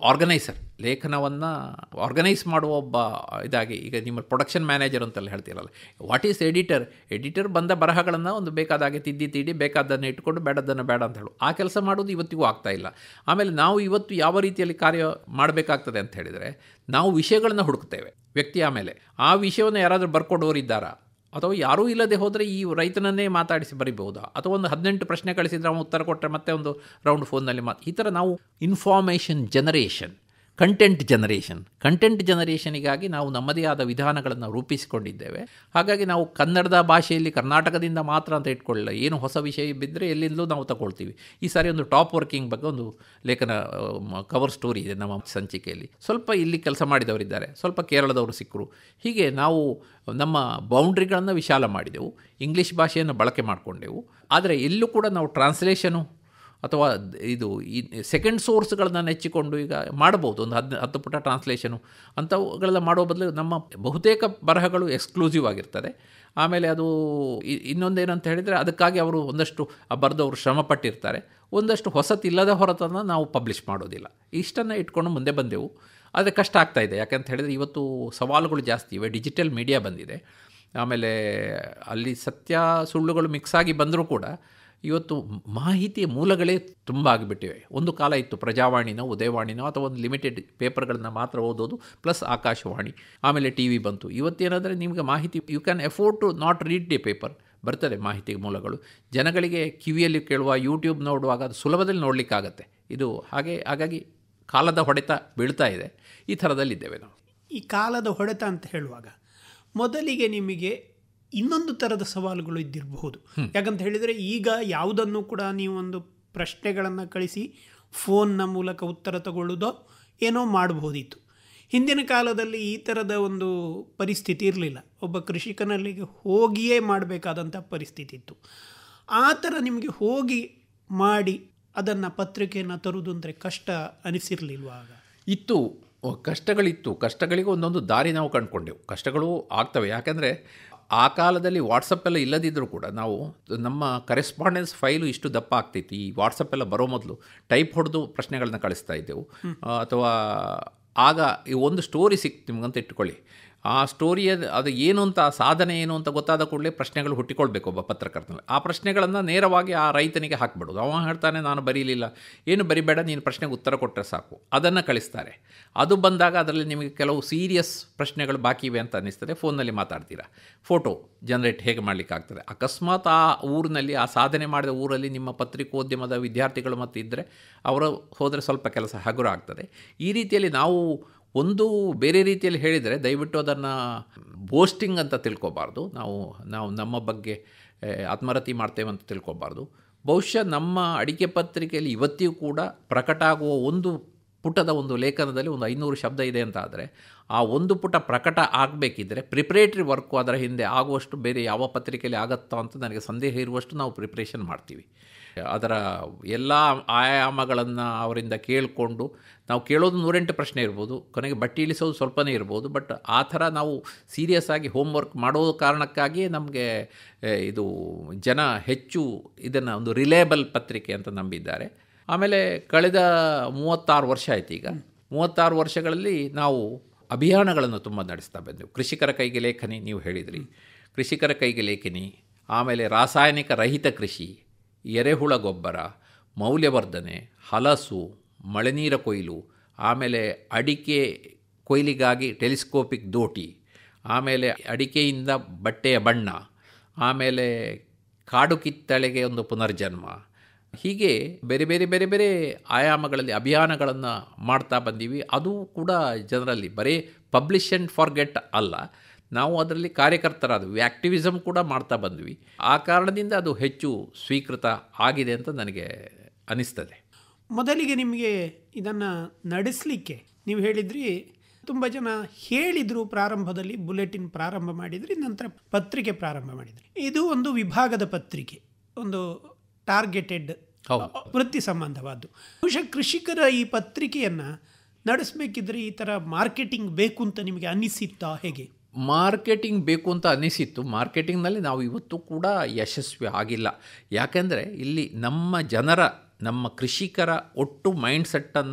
ಆರ್ಗನೈಸರ್, ಲೇಖನವನ್ನು ಆರ್ಗನೈಸ್ ಮಾಡುವ ಒಬ್ಬ ಇದಾಗಿ, ಈಗ ನಿಮ್ಮ ಪ್ರೊಡಕ್ಷನ್ ಮ್ಯಾನೇಜರ್ ಅಂತೆಲ್ಲ ಹೇಳ್ತೀರಲ್ಲ, ವಾಟ್ ಈಸ್ ಎಡಿಟರ್? ಎಡಿಟರ್ ಬಂದ ಬರಹಗಳನ್ನು ಒಂದು ಬೇಕಾದಾಗೆ ತಿದ್ದಿ ತಿದ್ದಿ ಬೇಕಾದನ್ನು ಇಟ್ಕೊಂಡು ಬೇಡದನ್ನು ಬೇಡ ಅಂತ ಹೇಳು, ಆ ಕೆಲಸ ಮಾಡೋದು ಇವತ್ತಿಗೂ ಆಗ್ತಾಯಿಲ್ಲ. ಆಮೇಲೆ ನಾವು ಇವತ್ತು ಯಾವ ರೀತಿಯಲ್ಲಿ ಕಾರ್ಯ ಮಾಡಬೇಕಾಗ್ತದೆ ಅಂತ ಹೇಳಿದರೆ, ನಾವು ವಿಷಯಗಳನ್ನು ಹುಡುಕ್ತೇವೆ ವ್ಯಕ್ತಿ, ಆಮೇಲೆ ಆ ವಿಷಯವನ್ನು ಯಾರಾದರೂ ಬರ್ಕೊಡೋರಿದ್ದಾರಾ, ಅಥವಾ ಯಾರೂ ಇಲ್ಲದೆ ಹೋದರೆ ಈ ರೈತನನ್ನೇ ಮಾತಾಡಿಸಿ ಬರಿಬಹುದಾ, ಅಥವಾ ಒಂದು ಹದಿನೆಂಟು ಪ್ರಶ್ನೆ ಕಳಿಸಿದರೆ ಅವನು ಉತ್ತರ ಕೊಟ್ಟರೆ ಮತ್ತೆ ಒಂದು ರೌಂಡ್ ಫೋನ್ನಲ್ಲಿ ಮಾತು, ಈ ಥರ ನಾವು information generation, content generation content ಜನರೇಷನಿಗಾಗಿ ನಾವು ನಮ್ಮದೇ ಆದ ವಿಧಾನಗಳನ್ನು ರೂಪಿಸಿಕೊಂಡಿದ್ದೇವೆ. ಹಾಗಾಗಿ ನಾವು ಕನ್ನಡದ ಭಾಷೆಯಲ್ಲಿ ಕರ್ನಾಟಕದಿಂದ ಮಾತ್ರ ಅಂತ ಇಟ್ಕೊಳ್ಳಿಲ್ಲ, ಏನು ಹೊಸ ವಿಷಯ ಬಿದ್ದರೆ ಎಲ್ಲಿಂದಲೂ ನಾವು ತಗೊಳ್ತೀವಿ. ಈ ಸಾರಿ ಒಂದು ಟಾಪ್ ವರ್ಕಿಂಗ್ ಬಗ್ಗೆ ಒಂದು ಲೇಖನ ಕವರ್ ಸ್ಟೋರಿ ಇದೆ ನಮ್ಮ ಸಂಚಿಕೆಯಲ್ಲಿ. ಸ್ವಲ್ಪ ಇಲ್ಲಿ ಕೆಲಸ ಮಾಡಿದವರಿದ್ದಾರೆ, ಸ್ವಲ್ಪ ಕೇರಳದವರು ಸಿಕ್ಕರು. ಹೀಗೆ ನಾವು ನಮ್ಮ ಬೌಂಡ್ರಿಗಳನ್ನು ವಿಶಾಲ ಮಾಡಿದೆವು, ಇಂಗ್ಲೀಷ್ ಭಾಷೆಯನ್ನು ಬಳಕೆ ಮಾಡಿಕೊಂಡೆವು. ಆದರೆ ಎಲ್ಲೂ ಕೂಡ ನಾವು ಟ್ರಾನ್ಸ್ಲೇಷನು ಅಥವಾ ಇದು ಈ ಸೆಕೆಂಡ್ ಸೋರ್ಸ್ಗಳನ್ನು ನೆಚ್ಚಿಕೊಂಡು ಈಗ ಮಾಡ್ಬೋದು, ಒಂದು ಹದ್ ಹತ್ತು ಪುಟ ಟ್ರಾನ್ಸ್ಲೇಷನು ಅಂಥವುಗಳೆಲ್ಲ ಮಾಡೋ ಬದಲು ನಮ್ಮ ಬಹುತೇಕ ಬರಹಗಳು ಎಕ್ಸ್ಕ್ಲೂಸಿವ್ ಆಗಿರ್ತದೆ. ಆಮೇಲೆ ಅದು ಇನ್ನೊಂದೇನಂತ ಹೇಳಿದರೆ, ಅದಕ್ಕಾಗಿ ಅವರು ಒಂದಷ್ಟು ಬರೆದವರು ಶ್ರಮಪಟ್ಟಿರ್ತಾರೆ, ಒಂದಷ್ಟು ಹೊಸತಿಲ್ಲದ ಹೊರತನ್ನು ನಾವು ಪಬ್ಲಿಷ್ ಮಾಡೋದಿಲ್ಲ. ಇಷ್ಟನ್ನು ಇಟ್ಕೊಂಡು ಮುಂದೆ ಬಂದೆವು. ಆದರೆ ಕಷ್ಟ ಆಗ್ತಾಯಿದೆ, ಯಾಕಂತ ಹೇಳಿದರೆ ಇವತ್ತು ಸವಾಲುಗಳು ಜಾಸ್ತಿ ಇವೆ, ಡಿಜಿಟಲ್ ಮೀಡಿಯಾ ಬಂದಿದೆ. ಆಮೇಲೆ ಅಲ್ಲಿ ಸತ್ಯ ಸುಳ್ಳುಗಳು ಮಿಕ್ಸ್ ಆಗಿ ಬಂದರೂ ಕೂಡ ಇವತ್ತು ಮಾಹಿತಿಯ ಮೂಲಗಳೇ ತುಂಬ ಆಗಿಬಿಟ್ಟಿವೆ. ಒಂದು ಕಾಲ ಇತ್ತು ಪ್ರಜಾವಾಣಿನೋ ಉದಯವಾಣಿನೋ ಅಥವಾ ಒಂದು ಲಿಮಿಟೆಡ್ ಪೇಪರ್ಗಳನ್ನ ಮಾತ್ರ ಓದೋದು, ಪ್ಲಸ್ ಆಕಾಶವಾಣಿ, ಆಮೇಲೆ ಟಿ ವಿ ಬಂತು. ಇವತ್ತೇನಾದರೆ ನಿಮಗೆ ಮಾಹಿತಿ, you can afford to not read the paper, ಬರ್ತದೆ ಮಾಹಿತಿ ಮೂಲಗಳು. ಜನಗಳಿಗೆ ಕಿವಿಯಲ್ಲಿ ಕೇಳುವ, ಯೂಟ್ಯೂಬ್ ನೋಡುವಾಗ ಅದು ಸುಲಭದಲ್ಲಿ ನೋಡಲಿಕ್ಕಾಗತ್ತೆ. ಇದು ಹಾಗೆ, ಹಾಗಾಗಿ ಕಾಲದ ಹೊಡೆತ ಬೀಳ್ತಾ ಇದೆ. ಈ ಥರದಲ್ಲಿದ್ದೇವೆ ನಾವು. ಈ ಕಾಲದ ಹೊಡೆತ ಅಂತ ಹೇಳುವಾಗ ಮೊದಲಿಗೆ ನಿಮಗೆ ಇನ್ನೊಂದು ಥರದ ಸವಾಲುಗಳು ಇದ್ದಿರಬಹುದು. ಯಾಕಂತ ಹೇಳಿದರೆ, ಈಗ ಯಾವುದನ್ನು ಕೂಡ ನೀವು ಒಂದು ಪ್ರಶ್ನೆಗಳನ್ನು ಕಳಿಸಿ ಫೋನ್ನ ಮೂಲಕ ಉತ್ತರ ತಗೊಳ್ಳೋದೋ ಏನೋ ಮಾಡಬಹುದಿತ್ತು. ಹಿಂದಿನ ಕಾಲದಲ್ಲಿ ಈ ಥರದ ಒಂದು ಪರಿಸ್ಥಿತಿ ಇರಲಿಲ್ಲ. ಒಬ್ಬ ಕೃಷಿಕನಲ್ಲಿಗೆ ಹೋಗಿಯೇ ಮಾಡಬೇಕಾದಂಥ ಪರಿಸ್ಥಿತಿ ಇತ್ತು. ಆ ಥರ ನಿಮಗೆ ಹೋಗಿ ಮಾಡಿ ಅದನ್ನು ಪತ್ರಿಕೆಯನ್ನು ತರುವುದು ಅಂದರೆ ಕಷ್ಟ ಅನಿಸಿರಲಿಲ್ವಾಗ? ಇತ್ತು, ಕಷ್ಟಗಳಿತ್ತು. ಕಷ್ಟಗಳಿಗೆ ಒಂದೊಂದು ದಾರಿ ನಾವು ಕಂಡುಕೊಂಡೆವು. ಕಷ್ಟಗಳು ಆಗ್ತವೆ, ಯಾಕೆಂದರೆ ಆ ಕಾಲದಲ್ಲಿ ವಾಟ್ಸಪ್ ಎಲ್ಲ ಇಲ್ಲದಿದ್ದರೂ ಕೂಡ ನಾವು ನಮ್ಮ ಕರೆಸ್ಪಾಂಡೆನ್ಸ್ ಫೈಲು ಇಷ್ಟು ದಪ್ಪ ಆಗ್ತಿತ್ತು. ಈ ವಾಟ್ಸಪ್ ಎಲ್ಲ ಬರೋ ಮೊದಲು ಟೈಪ್ ಹೊಡೆದು ಪ್ರಶ್ನೆಗಳನ್ನ ಕಳಿಸ್ತಾ ಇದ್ದೆವು. ಅಥವಾ ಆಗ ಈ ಒಂದು ಸ್ಟೋರಿ ಸಿಕ್ತು ನಿಮಗಂತ ಇಟ್ಕೊಳ್ಳಿ, ಆ ಸ್ಟೋರಿಯ ಅದು ಏನು ಅಂತ, ಆ ಸಾಧನೆ ಏನು ಅಂತ ಗೊತ್ತಾದ ಕೂಡಲೇ ಪ್ರಶ್ನೆಗಳು ಹುಟ್ಟಿಕೊಳ್ಬೇಕು ಒಬ್ಬ ಪತ್ರಕರ್ತನಲ್ಲಿ. ಆ ಪ್ರಶ್ನೆಗಳನ್ನು ನೇರವಾಗಿ ಆ ರೈತನಿಗೆ ಹಾಕ್ಬಿಡೋದು. ಅವ ಹೇಳ್ತಾನೆ, ನಾನು ಬರೀಲಿಲ್ಲ, ಏನು ಬರಿಬೇಡ, ನೀನು ಪ್ರಶ್ನೆಗೆ ಉತ್ತರ ಕೊಟ್ಟರೆ ಸಾಕು, ಅದನ್ನು ಕಳಿಸ್ತಾರೆ. ಅದು ಬಂದಾಗ ಅದರಲ್ಲಿ ನಿಮಗೆ ಕೆಲವು ಸೀರಿಯಸ್ ಪ್ರಶ್ನೆಗಳು ಬಾಕಿ ಇವೆ ಅಂತ ಅನ್ನಿಸ್ತದೆ. ಫೋನ್ನಲ್ಲಿ ಮಾತಾಡ್ತೀರಾ, ಫೋಟೋ ಜನರೇಟ್ ಹೇಗೆ ಮಾಡಲಿಕ್ಕಾಗ್ತದೆ. ಅಕಸ್ಮಾತ್ ಆ ಊರಿನಲ್ಲಿ, ಆ ಸಾಧನೆ ಮಾಡಿದ ಊರಲ್ಲಿ ನಿಮ್ಮ ಪತ್ರಿಕೋದ್ಯಮದ ವಿದ್ಯಾರ್ಥಿಗಳು ಮತ್ತು ಇದ್ದರೆ ಅವರು ಹೋದರೆ ಸ್ವಲ್ಪ ಕೆಲಸ ಹಗುರ ಆಗ್ತದೆ. ಈ ರೀತಿಯಲ್ಲಿ ನಾವು ಒಂದು ಬೇರೆ ರೀತಿಯಲ್ಲಿ ಹೇಳಿದರೆ, ದಯವಿಟ್ಟು ಅದನ್ನು ಬೋಸ್ಟಿಂಗ್ ಅಂತ ತಿಳ್ಕೊಬಾರ್ದು. ನಾವು ನಾವು ನಮ್ಮ ಬಗ್ಗೆ ಆತ್ಮರತಿ ಮಾಡ್ತೇವೆ ಅಂತ ತಿಳ್ಕೊಬಾರ್ದು. ಬಹುಶಃ ನಮ್ಮ ಅಡಿಕೆ ಪತ್ರಿಕೆಯಲ್ಲಿ ಇವತ್ತಿಗೂ ಕೂಡ ಪ್ರಕಟ ಆಗುವ ಒಂದು ಪುಟದ ಒಂದು ಲೇಖನದಲ್ಲಿ ಒಂದು ಐನೂರು ಶಬ್ದ ಇದೆ ಅಂತ ಆದರೆ, ಆ ಒಂದು ಪುಟ ಪ್ರಕಟ ಆಗಬೇಕಿದ್ದರೆ ಪ್ರಿಪ್ರೇಟ್ರಿ ವರ್ಕು ಅದರ ಹಿಂದೆ ಆಗುವಷ್ಟು ಬೇರೆ ಯಾವ ಪತ್ರಿಕೆಯಲ್ಲಿ ಆಗುತ್ತೋ ಅಂತ ನನಗೆ ಸಂದೇಹ ಇರುವಷ್ಟು ನಾವು ಪ್ರಿಪ್ರೇಷನ್ ಮಾಡ್ತೀವಿ. ಅದರ ಎಲ್ಲ ಆಯಾಮಗಳನ್ನು ಅವರಿಂದ ಕೇಳಿಕೊಂಡು, ನಾವು ಕೇಳೋದು ನೂರೆಂಟು ಪ್ರಶ್ನೆ ಇರ್ಬೋದು, ಕೊನೆಗೆ ಬಟ್ಟೆ ಇಳಿಸೋದು ಸ್ವಲ್ಪನೇ ಇರ್ಬೋದು, ಬಟ್ ಆ ಥರ ನಾವು ಸೀರಿಯಸ್ ಆಗಿ ಹೋಮ್ವರ್ಕ್ ಮಾಡೋ ಕಾರಣಕ್ಕಾಗಿಯೇ ನಮಗೆ ಇದು ಜನ ಹೆಚ್ಚು ಇದನ್ನು ಒಂದು ರಿಲೇಬಲ್ ಪತ್ರಿಕೆ ಅಂತ ನಂಬಿದ್ದಾರೆ. ಆಮೇಲೆ ಕಳೆದ ಮೂವತ್ತಾರು ವರ್ಷ ಆಯ್ತು. ಈಗ ಮೂವತ್ತಾರು ವರ್ಷಗಳಲ್ಲಿ ನಾವು ಅಭಿಯಾನಗಳನ್ನು ತುಂಬ ನಡೆಸ್ತಾ ಬಂದೆವು. ಕೃಷಿಕರ ಕೈಗೆ ಲೇಖನಿ ನೀವು ಹೇಳಿದ್ರಿ, ಕೃಷಿಕರ ಕೈಗೆ ಲೇಖನಿ, ಆಮೇಲೆ ರಾಸಾಯನಿಕ ರಹಿತ ಕೃಷಿ, ಎರೆಹುಳ ಗೊಬ್ಬರ, ಮೌಲ್ಯವರ್ಧನೆ, ಹಲಸು, ಮಳೆನೀರ ಕೊಯ್ಲು, ಆಮೇಲೆ ಅಡಿಕೆ ಕೊಯ್ಲಿಗಾಗಿ ಟೆಲಿಸ್ಕೋಪಿಕ್ ದೋಟಿ, ಆಮೇಲೆ ಅಡಿಕೆಯಿಂದ ಬಟ್ಟೆಯ ಬಣ್ಣ, ಆಮೇಲೆ ಕಾಡು ಕಿತ್ತಳೆಗೆ ಒಂದು ಪುನರ್ಜನ್ಮ, ಹೀಗೆ ಬೇರೆ ಬೇರೆ ಬೇರೆ ಬೇರೆ ಆಯಾಮಗಳಲ್ಲಿ ಅಭಿಯಾನಗಳನ್ನು ಮಾಡ್ತಾ ಬಂದೀವಿ. ಅದು ಕೂಡ ಜನರಲ್ಲಿ ಬರೀ ಪಬ್ಲಿಷ್ ಆ್ಯಂಡ್ ಫಾರ್ಗೆಟ್ ಅಲ್ಲ, ನಾವು ಅದರಲ್ಲಿ ಕಾರ್ಯಕರ್ತರಾದವಿ, ಆ್ಯಕ್ಟಿವಿಸಮ್ ಕೂಡ ಮಾಡ್ತಾ ಬಂದ್ವಿ. ಆ ಕಾರಣದಿಂದ ಅದು ಹೆಚ್ಚು ಸ್ವೀಕೃತ ಆಗಿದೆ ಅಂತ ನನಗೆ ಅನಿಸ್ತದೆ. ಮೊದಲಿಗೆ ನಿಮಗೆ ಇದನ್ನು ನಡೆಸಲಿಕ್ಕೆ ನೀವು ಹೇಳಿದ್ರಿ, ತುಂಬ ಜನ ಹೇಳಿದರು, ಪ್ರಾರಂಭದಲ್ಲಿ ಬುಲೆಟಿನ್ ಪ್ರಾರಂಭ ಮಾಡಿದ್ರಿ, ನಂತರ ಪತ್ರಿಕೆ ಪ್ರಾರಂಭ ಮಾಡಿದ್ರಿ. ಇದು ಒಂದು ವಿಭಾಗದ ಪತ್ರಿಕೆ, ಒಂದು ಟಾರ್ಗೆಟೆಡ್ ವೃತ್ತಿ ಸಂಬಂಧವಾದ್ದು. ಬಹುಶಃ ಕೃಷಿಕರ ಈ ಪತ್ರಿಕೆಯನ್ನು ನಡೆಸಬೇಕಿದ್ರೆ ಈ ಥರ ಮಾರ್ಕೆಟಿಂಗ್ ಬೇಕು ಅಂತ ನಿಮಗೆ ಅನ್ನಿಸಿತ್ತಾ? ಹೇಗೆ ಮಾರ್ಕೆಟಿಂಗ್ ಬೇಕು ಅಂತ ಅನ್ನಿಸಿತ್ತು. ಮಾರ್ಕೆಟಿಂಗ್ನಲ್ಲಿ ನಾವು ಇವತ್ತು ಕೂಡ ಯಶಸ್ವಿ ಆಗಿಲ್ಲ. ಯಾಕೆಂದರೆ ಇಲ್ಲಿ ನಮ್ಮ ಜನರ, ನಮ್ಮ ಕೃಷಿಕರ ಒಟ್ಟು ಮೈಂಡ್ಸೆಟ್ಟನ್ನು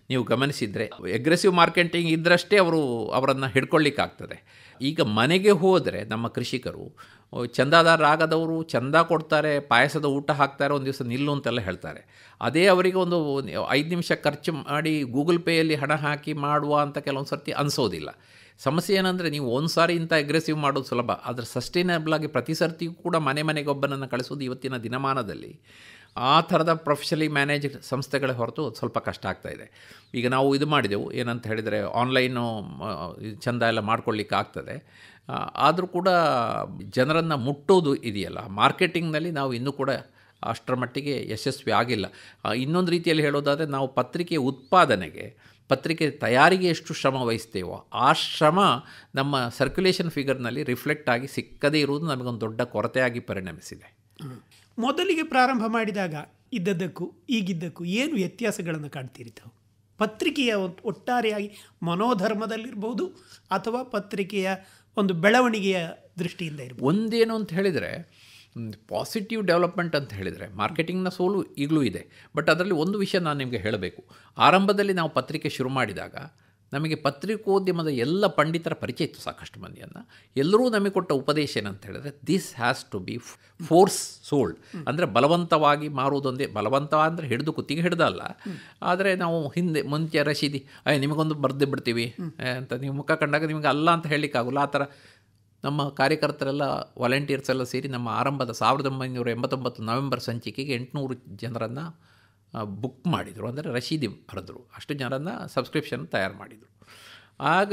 ನೀವು ಗಮನಿಸಿದರೆ ಅಗ್ರೆಸಿವ್ ಮಾರ್ಕೆಟಿಂಗ್ ಇದ್ದರಷ್ಟೇ ಅವರು ಅವರನ್ನು ಹಿಡ್ಕೊಳ್ಳಿಕ್ಕಾಗ್ತದೆ. ಈಗ ಮನೆಗೆ ಹೋದರೆ ನಮ್ಮ ಕೃಷಿಕರು ಚಂದಾದಾರರಾಗದವರು ಚಂದ ಕೊಡ್ತಾರೆ, ಪಾಯಸದ ಊಟ ಹಾಕ್ತಾರೆ, ಒಂದು ದಿವಸ ನಿಲ್ಲು ಅಂತೆಲ್ಲ ಹೇಳ್ತಾರೆ. ಅದೇ ಅವರಿಗೆ ಒಂದು ಐದು ನಿಮಿಷ ಖರ್ಚು ಮಾಡಿ ಗೂಗಲ್ ಪೇಯಲ್ಲಿ ಹಣ ಹಾಕಿ ಮಾಡುವ ಅಂತ ಕೆಲವೊಂದು ಸರ್ತಿ ಅನಿಸೋದಿಲ್ಲ. ಸಮಸ್ಯೆ ಏನಂದರೆ ನೀವು ಒಂದು ಸಾರಿ ಇಂಥ ಅಗ್ರೆಸಿವ್ ಮಾಡೋದು ಸುಲಭ, ಆದರೆ ಸಸ್ಟೈನಬಲ್ ಆಗಿ ಪ್ರತಿ ಸರ್ತಿಯೂ ಕೂಡ ಮನೆ ಮನೆಗೊಬ್ಬನನ್ನು ಕಳಿಸೋದು ಇವತ್ತಿನ ದಿನಮಾನದಲ್ಲಿ ಆ ಥರದ ಪ್ರೊಫೆಷನಲಿ ಮ್ಯಾನೇಜ್ ಸಂಸ್ಥೆಗಳೇ ಹೊರತು ಸ್ವಲ್ಪ ಕಷ್ಟ ಆಗ್ತಾಯಿದೆ. ಈಗ ನಾವು ಇದು ಮಾಡಿದೆವು, ಏನಂತ ಹೇಳಿದರೆ ಆನ್ಲೈನು ಚಂದ ಎಲ್ಲ ಮಾಡ್ಕೊಳ್ಳಿಕ್ಕೆ ಆಗ್ತದೆ. ಆದರೂ ಕೂಡ ಜನರನ್ನು ಮುಟ್ಟೋದು ಇದೆಯಲ್ಲ, ಮಾರ್ಕೆಟಿಂಗ್ನಲ್ಲಿ ನಾವು ಇನ್ನೂ ಕೂಡ ಅಷ್ಟರ ಮಟ್ಟಿಗೆ ಯಶಸ್ವಿ ಆಗಿಲ್ಲ. ಇನ್ನೊಂದು ರೀತಿಯಲ್ಲಿ ಹೇಳೋದಾದರೆ ನಾವು ಪತ್ರಿಕೆ ಉತ್ಪಾದನೆಗೆ, ಪತ್ರಿಕೆ ತಯಾರಿಗೆ ಎಷ್ಟು ಶ್ರಮ ವಹಿಸ್ತೇವೋ ಆ ಶ್ರಮ ನಮ್ಮ ಸರ್ಕ್ಯುಲೇಷನ್ ಫಿಗರ್ನಲ್ಲಿ ರಿಫ್ಲೆಕ್ಟ್ ಆಗಿ ಸಿಕ್ಕದೇ ಇರುವುದು ನಮಗೊಂದು ದೊಡ್ಡ ಕೊರತೆಯಾಗಿ ಪರಿಣಮಿಸಿದೆ. ಮೊದಲಿಗೆ ಪ್ರಾರಂಭ ಮಾಡಿದಾಗ ಇದ್ದದ್ದಕ್ಕೂ ಈಗಿದ್ದಕ್ಕೂ ಏನು ವ್ಯತ್ಯಾಸಗಳನ್ನು ಕಾಣ್ತೀರಿ ತಾವು? ಪತ್ರಿಕೆಯ ಒಟ್ಟಾರೆಯಾಗಿ ಮನೋಧರ್ಮದಲ್ಲಿರ್ಬೋದು ಅಥವಾ ಪತ್ರಿಕೆಯ ಒಂದು ಬೆಳವಣಿಗೆಯ ದೃಷ್ಟಿಯಿಂದ ಇರ್ಬೋದು. ಒಂದೇನು ಅಂತ ಹೇಳಿದರೆ ಪಾಸಿಟಿವ್ ಡೆವಲಪ್ಮೆಂಟ್ ಅಂತ ಹೇಳಿದರೆ ಮಾರ್ಕೆಟಿಂಗ್ನ ಸೋಲು ಈಗಲೂ ಇದೆ. ಬಟ್ ಅದರಲ್ಲಿ ಒಂದು ವಿಷಯ ನಾನು ನಿಮಗೆ ಹೇಳಬೇಕು. ಆರಂಭದಲ್ಲಿ ನಾವು ಪತ್ರಿಕೆ ಶುರು ಮಾಡಿದಾಗ ನಮಗೆ ಪತ್ರಿಕೋದ್ಯಮದ ಎಲ್ಲ ಪಂಡಿತರ ಪರಿಚಯ ಇತ್ತು, ಸಾಕಷ್ಟು ಮಂದಿಯನ್ನು. ಎಲ್ಲರೂ ನಮಗೆ ಕೊಟ್ಟ ಉಪದೇಶ ಏನಂತ ಹೇಳಿದ್ರೆ, this has to be force sold, ಅಂದರೆ ಬಲವಂತವಾಗಿ ಮಾರುವುದೊಂದೇ. ಬಲವಂತ ಅಂದರೆ ಹಿಡಿದು ಕುತ್ತಿಗೆ ಹಿಡ್ದಲ್ಲ, ಆದರೆ ನಾವು ಹಿಂದೆ ಮುಂಚೆ ರಶೀದಿ ಅಯ್ಯ ನಿಮಗೊಂದು ಬರೆದು ಬಿಡ್ತೀವಿ ಅಂತ ನೀವು ಮುಖ ಕಂಡಾಗ ನಿಮಗೆ ಅಲ್ಲ ಅಂತ ಹೇಳಲಿಕ್ಕಾಗಲ್ಲ. ಆ ಥರ ನಮ್ಮ ಕಾರ್ಯಕರ್ತರೆಲ್ಲ ವಾಲಂಟಿಯರ್ಸ್ ಎಲ್ಲ ಸೇರಿ ನಮ್ಮ ಆರಂಭದ ಸಾವಿರದ ಒಂಬೈನೂರ ಎಂಬತ್ತೊಂಬತ್ತು ನವೆಂಬರ್ ಸಂಚಿಕೆಗೆ ಎಂಟುನೂರು ಜನರನ್ನು ಬುಕ್ ಮಾಡಿದರು, ಅಂದರೆ ರಶೀದಿ ಬರೆದರು. ಅಷ್ಟು ಜನರನ್ನು ಸಬ್ಸ್ಕ್ರಿಪ್ಷನ್ ತಯಾರು ಮಾಡಿದರು. ಆಗ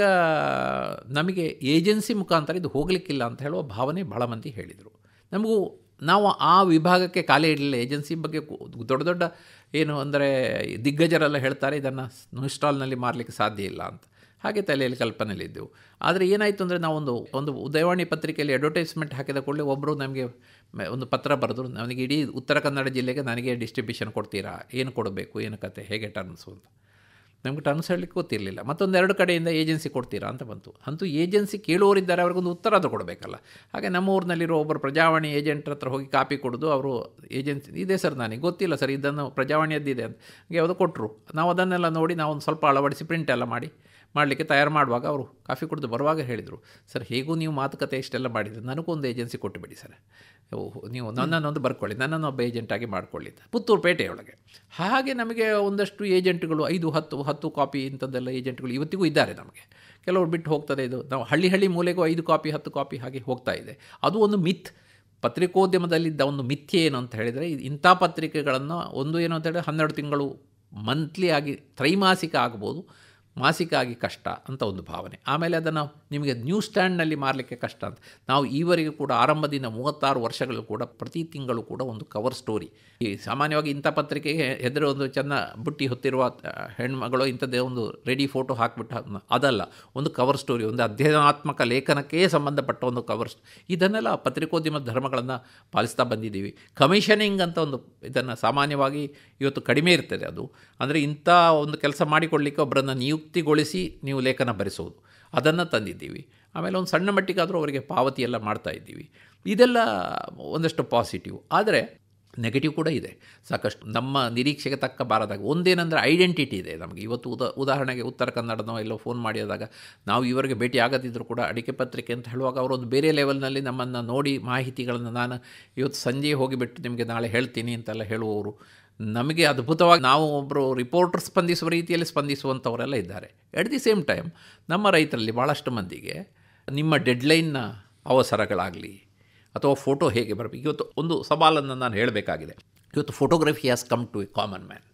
ನಮಗೆ ಏಜೆನ್ಸಿ ಮುಖಾಂತರ ಇದು ಹೋಗಲಿಕ್ಕಿಲ್ಲ ಅಂತ ಹೇಳುವ ಭಾವನೆ ಭಾಳ ಮಂದಿ ಹೇಳಿದರು. ನಮಗೂ ನಾವು ಆ ವಿಭಾಗಕ್ಕೆ ಕಾಲೇ ಇಡಲಿಲ್ಲ. ಏಜೆನ್ಸಿ ಬಗ್ಗೆ ದೊಡ್ಡ ದೊಡ್ಡ ಏನು ಅಂದರೆ ದಿಗ್ಗಜರೆಲ್ಲ ಹೇಳ್ತಾರೆ ಇದನ್ನು ಇನ್ಸ್ಟಾಲ್ನಲ್ಲಿ ಮಾರಲಿಕ್ಕೆ ಸಾಧ್ಯ ಇಲ್ಲ ಅಂತ, ಹಾಗೆ ತಲೆಯಲ್ಲಿ ಕಲ್ಪನೆಯಲ್ಲಿದ್ದೆವು. ಆದರೆ ಏನಾಯಿತು ಅಂದರೆ ನಾವೊಂದು ಒಂದು ಉದಯವಾಣಿ ಪತ್ರಿಕೆಯಲ್ಲಿ ಅಡ್ವರ್ಟೈಸ್ಮೆಂಟ್ ಹಾಕಿದ ಕೂಡಲೇ ಒಬ್ಬರು ನಮಗೆ ಒಂದು ಪತ್ರ ಬರೆದ್ರು, ನನಗೆ ಇಡೀ ಉತ್ತರ ಕನ್ನಡ ಜಿಲ್ಲೆಗೆ ನನಗೆ ಡಿಸ್ಟ್ರಿಬ್ಯೂಷನ್ ಕೊಡ್ತೀರಾ, ಏನು ಕೊಡಬೇಕು, ಏನು ಕತೆ, ಹೇಗೆ ಟರ್ಮ್ಸು ಅಂತ. ನಮಗೆ ಟರ್ಮ್ಸ್ ಹೇಳಲಿಕ್ಕೆ ಗೊತ್ತಿರಲಿಲ್ಲ. ಮತ್ತೊಂದು ಎರಡು ಕಡೆಯಿಂದ ಏಜೆನ್ಸಿ ಕೊಡ್ತೀರಾ ಅಂತ ಬಂತು. ಅಂತೂ ಏಜೆನ್ಸಿ ಕೇಳುವವರಿದ್ದಾರೆ, ಅವ್ರಿಗೊಂದು ಉತ್ತರ ಅದು ಕೊಡಬೇಕಲ್ಲ. ಹಾಗೆ ನಮ್ಮ ಊರಿನಲ್ಲಿರೋ ಒಬ್ಬರು ಪ್ರಜಾವಾಣಿ ಏಜೆಂಟ್ರ ಹತ್ರ ಹೋಗಿ ಕಾಪಿ ಕೊಡೋದು. ಅವರು ಏಜೆನ್ಸಿ ಇದೆ ಸರ್, ನನಗೆ ಗೊತ್ತಿಲ್ಲ ಸರ್, ಇದನ್ನು ಪ್ರಜಾವಾಣಿಯದ್ದಿದೆ ಅಂತ ಹಾಗೆ ಅದು ಕೊಟ್ಟರು. ನಾವು ಅದನ್ನೆಲ್ಲ ನೋಡಿ ನಾವು ಒಂದು ಸ್ವಲ್ಪ ಅಳವಡಿಸಿ ಪ್ರಿಂಟ್ ಎಲ್ಲ ಮಾಡಿ ಮಾಡಲಿಕ್ಕೆ ತಯಾರು ಮಾಡುವಾಗ ಅವರು ಕಾಫಿ ಕುಡಿದು ಬರುವಾಗ ಹೇಳಿದರು, ಸರ್ ಹೇಗೂ ನೀವು ಮಾತುಕತೆ ಇಷ್ಟೆಲ್ಲ ಮಾಡಿದರೆ ನನಗೊಂದು ಏಜೆನ್ಸಿ ಕೊಟ್ಟುಬಿಡಿ ಸರ್, ನೀವು ನನ್ನನ್ನೊಂದು ಬರ್ಕೊಳ್ಳಿ, ನನ್ನನ್ನು ಒಬ್ಬ ಏಜೆಂಟಾಗಿ ಮಾಡ್ಕೊಳ್ಳಿ, ಪುತ್ತೂರು ಪೇಟೆಯೊಳಗೆ. ಹಾಗೆ ನಮಗೆ ಒಂದಷ್ಟು ಏಜೆಂಟ್ಗಳು ಐದು ಹತ್ತು ಹತ್ತು ಕಾಪಿ ಇಂಥದ್ದೆಲ್ಲ ಏಜೆಂಟ್ಗಳು ಇವತ್ತಿಗೂ ಇದ್ದಾರೆ. ನಮಗೆ ಕೆಲವರು ಬಿಟ್ಟು ಹೋಗ್ತದೆ. ಇದು ನಾವು ಹಳ್ಳಿ ಹಳ್ಳಿ ಮೂಲೆಗೂ ಐದು ಕಾಪಿ ಹತ್ತು ಕಾಪಿ ಹಾಗೆ ಹೋಗ್ತಾ ಇದೆ. ಅದು ಒಂದು ಮಿತ್, ಪತ್ರಿಕೋದ್ಯಮದಲ್ಲಿದ್ದ ಒಂದು ಮಿಥ್ಯೆ ಏನು ಅಂತ ಹೇಳಿದರೆ, ಇಂಥ ಪತ್ರಿಕೆಗಳನ್ನು ಒಂದು ಏನು ಅಂತ ಹೇಳಿದ್ರೆ ಹನ್ನೆರಡು ತಿಂಗಳು ಮಂತ್ಲಿ ಆಗಿ ತ್ರೈಮಾಸಿಕ ಆಗ್ಬೋದು, ಮಾಸಿಕ ಆಗಿ ಕಷ್ಟ ಅಂತ ಒಂದು ಭಾವನೆ. ಆಮೇಲೆ ಅದನ್ನು ನಿಮಗೆ ನ್ಯೂಸ್ ಸ್ಟ್ಯಾಂಡ್ನಲ್ಲಿ ಮಾರಲಿಕ್ಕೆ ಕಷ್ಟ ಅಂತ. ನಾವು ಈವರೆಗೂ ಕೂಡ ಆರಂಭದಿಂದ ಮೂವತ್ತಾರು ವರ್ಷಗಳು ಕೂಡ ಪ್ರತಿ ತಿಂಗಳು ಕೂಡ ಒಂದು ಕವರ್ ಸ್ಟೋರಿ. ಈ ಸಾಮಾನ್ಯವಾಗಿ ಇಂಥ ಪತ್ರಿಕೆಗೆ ಹೆದರಿ ಒಂದು ಚೆನ್ನ ಬುಟ್ಟಿ ಹೊತ್ತಿರುವ ಹೆಣ್ಮಗಳು ಇಂಥದ್ದೇ ಒಂದು ರೆಡಿ ಫೋಟೋ ಹಾಕಿಬಿಟ್ಟು ಅದಲ್ಲ, ಒಂದು ಕವರ್ ಸ್ಟೋರಿ, ಒಂದು ಅಧ್ಯಯನಾತ್ಮಕ ಲೇಖನಕ್ಕೆ ಸಂಬಂಧಪಟ್ಟ ಒಂದು ಕವರ್. ಇದನ್ನೆಲ್ಲ ಪತ್ರಿಕೋದ್ಯಮದ ಧರ್ಮಗಳನ್ನು ಪಾಲಿಸ್ತಾ ಬಂದಿದ್ದೀವಿ. ಕಮಿಷನಿಂಗ್ ಅಂತ ಒಂದು ಇದನ್ನು ಸಾಮಾನ್ಯವಾಗಿ ಇವತ್ತು ಕಡಿಮೆ ಇರ್ತದೆ. ಅದು ಅಂದರೆ ಇಂಥ ಒಂದು ಕೆಲಸ ಮಾಡಿಕೊಳ್ಳಲಿಕ್ಕೆ ಒಬ್ಬರನ್ನು ನಿಯುಕ್ತಿಗೊಳಿಸಿ ನೀವು ಲೇಖನ ಬರೆಸೋದು, ಅದನ್ನು ತಂದಿದ್ದೀವಿ. ಆಮೇಲೆ ಒಂದು ಸಣ್ಣ ಮಟ್ಟಿಗಾದರೂ ಅವರಿಗೆ ಪಾವತಿ ಎಲ್ಲ ಮಾಡ್ತಾ ಇದ್ದೀವಿ. ಇದೆಲ್ಲ ಒಂದಷ್ಟು ಪಾಸಿಟಿವ್. ಆದರೆ ನೆಗೆಟಿವ್ ಕೂಡ ಇದೆ ಸಾಕಷ್ಟು. ನಮ್ಮ ನಿರೀಕ್ಷೆಗೆ ತಕ್ಕ ಬಾರದಾಗ ಒಂದೇನೆಂದರೆ ಐಡೆಂಟಿಟಿ ಇದೆ ನಮಗೆ. ಇವತ್ತು ಉದಾ ಉದಾಹರಣೆಗೆ ಉತ್ತರ ಕನ್ನಡನೋ ಎಲ್ಲೋ ಫೋನ್ ಮಾಡಿದಾಗ ನಾವು ಇವರಿಗೆ ಭೇಟಿ ಆಗದಿದ್ದರೂ ಕೂಡ ಅಡಿಕೆ ಪತ್ರಿಕೆ ಅಂತ ಹೇಳುವಾಗ ಅವರೊಂದು ಬೇರೆ ಲೆವೆಲ್ನಲ್ಲಿ ನಮ್ಮನ್ನು ನೋಡಿ ಮಾಹಿತಿಗಳನ್ನು ನಾನು ಇವತ್ತು ಸಂಜೆ ಹೋಗಿಬಿಟ್ಟು ನಿಮಗೆ ನಾಳೆ ಹೇಳ್ತೀನಿ ಅಂತೆಲ್ಲ ಹೇಳುವವರು ನಮಗೆ ಅದ್ಭುತವಾಗಿ ನಾವು ಒಬ್ಬರು ರಿಪೋರ್ಟರ್ ಸ್ಪಂದಿಸುವ ರೀತಿಯಲ್ಲಿ ಸ್ಪಂದಿಸುವಂಥವರೆಲ್ಲ ಇದ್ದಾರೆ. ಎಟ್ ದಿ ಸೇಮ್ ಟೈಮ್ ನಮ್ಮ ರೈತರಲ್ಲಿ ಭಾಳಷ್ಟು ಮಂದಿಗೆ ನಿಮ್ಮ ಡೆಡ್ಲೈನ್ನ ಅವಸರಗಳಾಗಲಿ ಅಥವಾ ಫೋಟೋ ಹೇಗೆ ಬರಬೇಕು. ಇವತ್ತು ಒಂದು ಸವಾಲನ್ನು ನಾನು ಹೇಳಬೇಕಾಗಿದೆ. ಇವತ್ತು photography has come to a common man.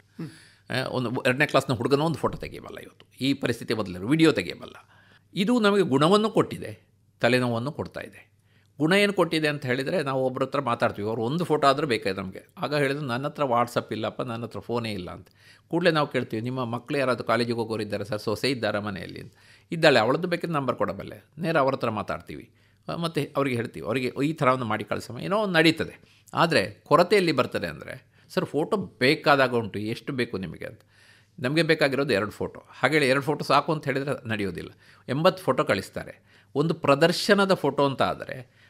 ಒಂದು ಎರಡನೇ ಕ್ಲಾಸ್ನ ಹುಡುಗನೋ ಒಂದು ಫೋಟೋ ತೆಗೆಯಬಲ್ಲ. ಇವತ್ತು ಈ ಪರಿಸ್ಥಿತಿ ಬದಲು ವಿಡಿಯೋ ತೆಗೆಯಬಲ್ಲ. ಇದು ನಮಗೆ ಗುಣವನ್ನು ಕೊಟ್ಟಿದೆ, ತಲೆನೋವನ್ನು ಕೊಡ್ತಾ ಇದೆ. ಗುಣ ಏನು ಕೊಟ್ಟಿದೆ ಅಂತ ಹೇಳಿದರೆ, ನಾವು ಒಬ್ಬರ ಹತ್ರ ಮಾತಾಡ್ತೀವಿ, ಅವರು ಒಂದು ಫೋಟೋ ಆದರೂ ಬೇಕಾಗಿದೆ ನಮಗೆ. ಆಗ ಹೇಳಿದ್ರು ನನ್ನ ಹತ್ರ ವಾಟ್ಸಪ್ ಇಲ್ಲಪ್ಪ, ನನ್ನ ಹತ್ರ ಫೋನೇ ಇಲ್ಲ ಅಂತ. ಕೂಡಲೇ ನಾವು ಕೇಳ್ತೀವಿ, ನಿಮ್ಮ ಮಕ್ಕಳು ಯಾರಾದರೂ ಕಾಲೇಜಿಗೆ ಹೋಗೋರು ಇದ್ದಾರೆ ಸರ್, ಸೊಸೆ ಇದ್ದಾರೆ ಮನೆಯಲ್ಲಿ ಅಂತ. ಇದ್ದಾಳೆ, ಅವಳದ್ದು ಬೇಕಿದ್ರೆ ನಂಬರ್ ಕೊಡಬಲ್ಲೆ, ನೇರ ಅವ್ರ ಹತ್ರ ಮಾತಾಡ್ತೀವಿ. ಮತ್ತು ಅವರಿಗೆ ಹೇಳ್ತೀವಿ, ಅವರಿಗೆ ಈ ಥರ ಒಂದು ಮಾಡಿ ಕಳಿಸಮ್ಮ, ಏನೋ ಒಂದು ನಡೀತದೆ. ಆದರೆ ಕೊರತೆಯಲ್ಲಿ ಬರ್ತದೆ ಅಂದರೆ, ಸರ್ ಫೋಟೋ ಬೇಕಾದಾಗ ಉಂಟು, ಎಷ್ಟು ಬೇಕು ನಿಮಗೆ ಅಂತ. ನಮಗೆ ಬೇಕಾಗಿರೋದು ಎರಡು ಫೋಟೋ. ಹಾಗೇಳಿ ಎರಡು ಫೋಟೋ ಸಾಕು ಅಂತ ಹೇಳಿದರೆ ನಡೆಯೋದಿಲ್ಲ. ಎಂಬತ್ತು ಫೋಟೋ ಕಳಿಸ್ತಾರೆ. ಒಂದು ಪ್ರದರ್ಶನದ ಫೋಟೋ ಅಂತ ಆದರೆ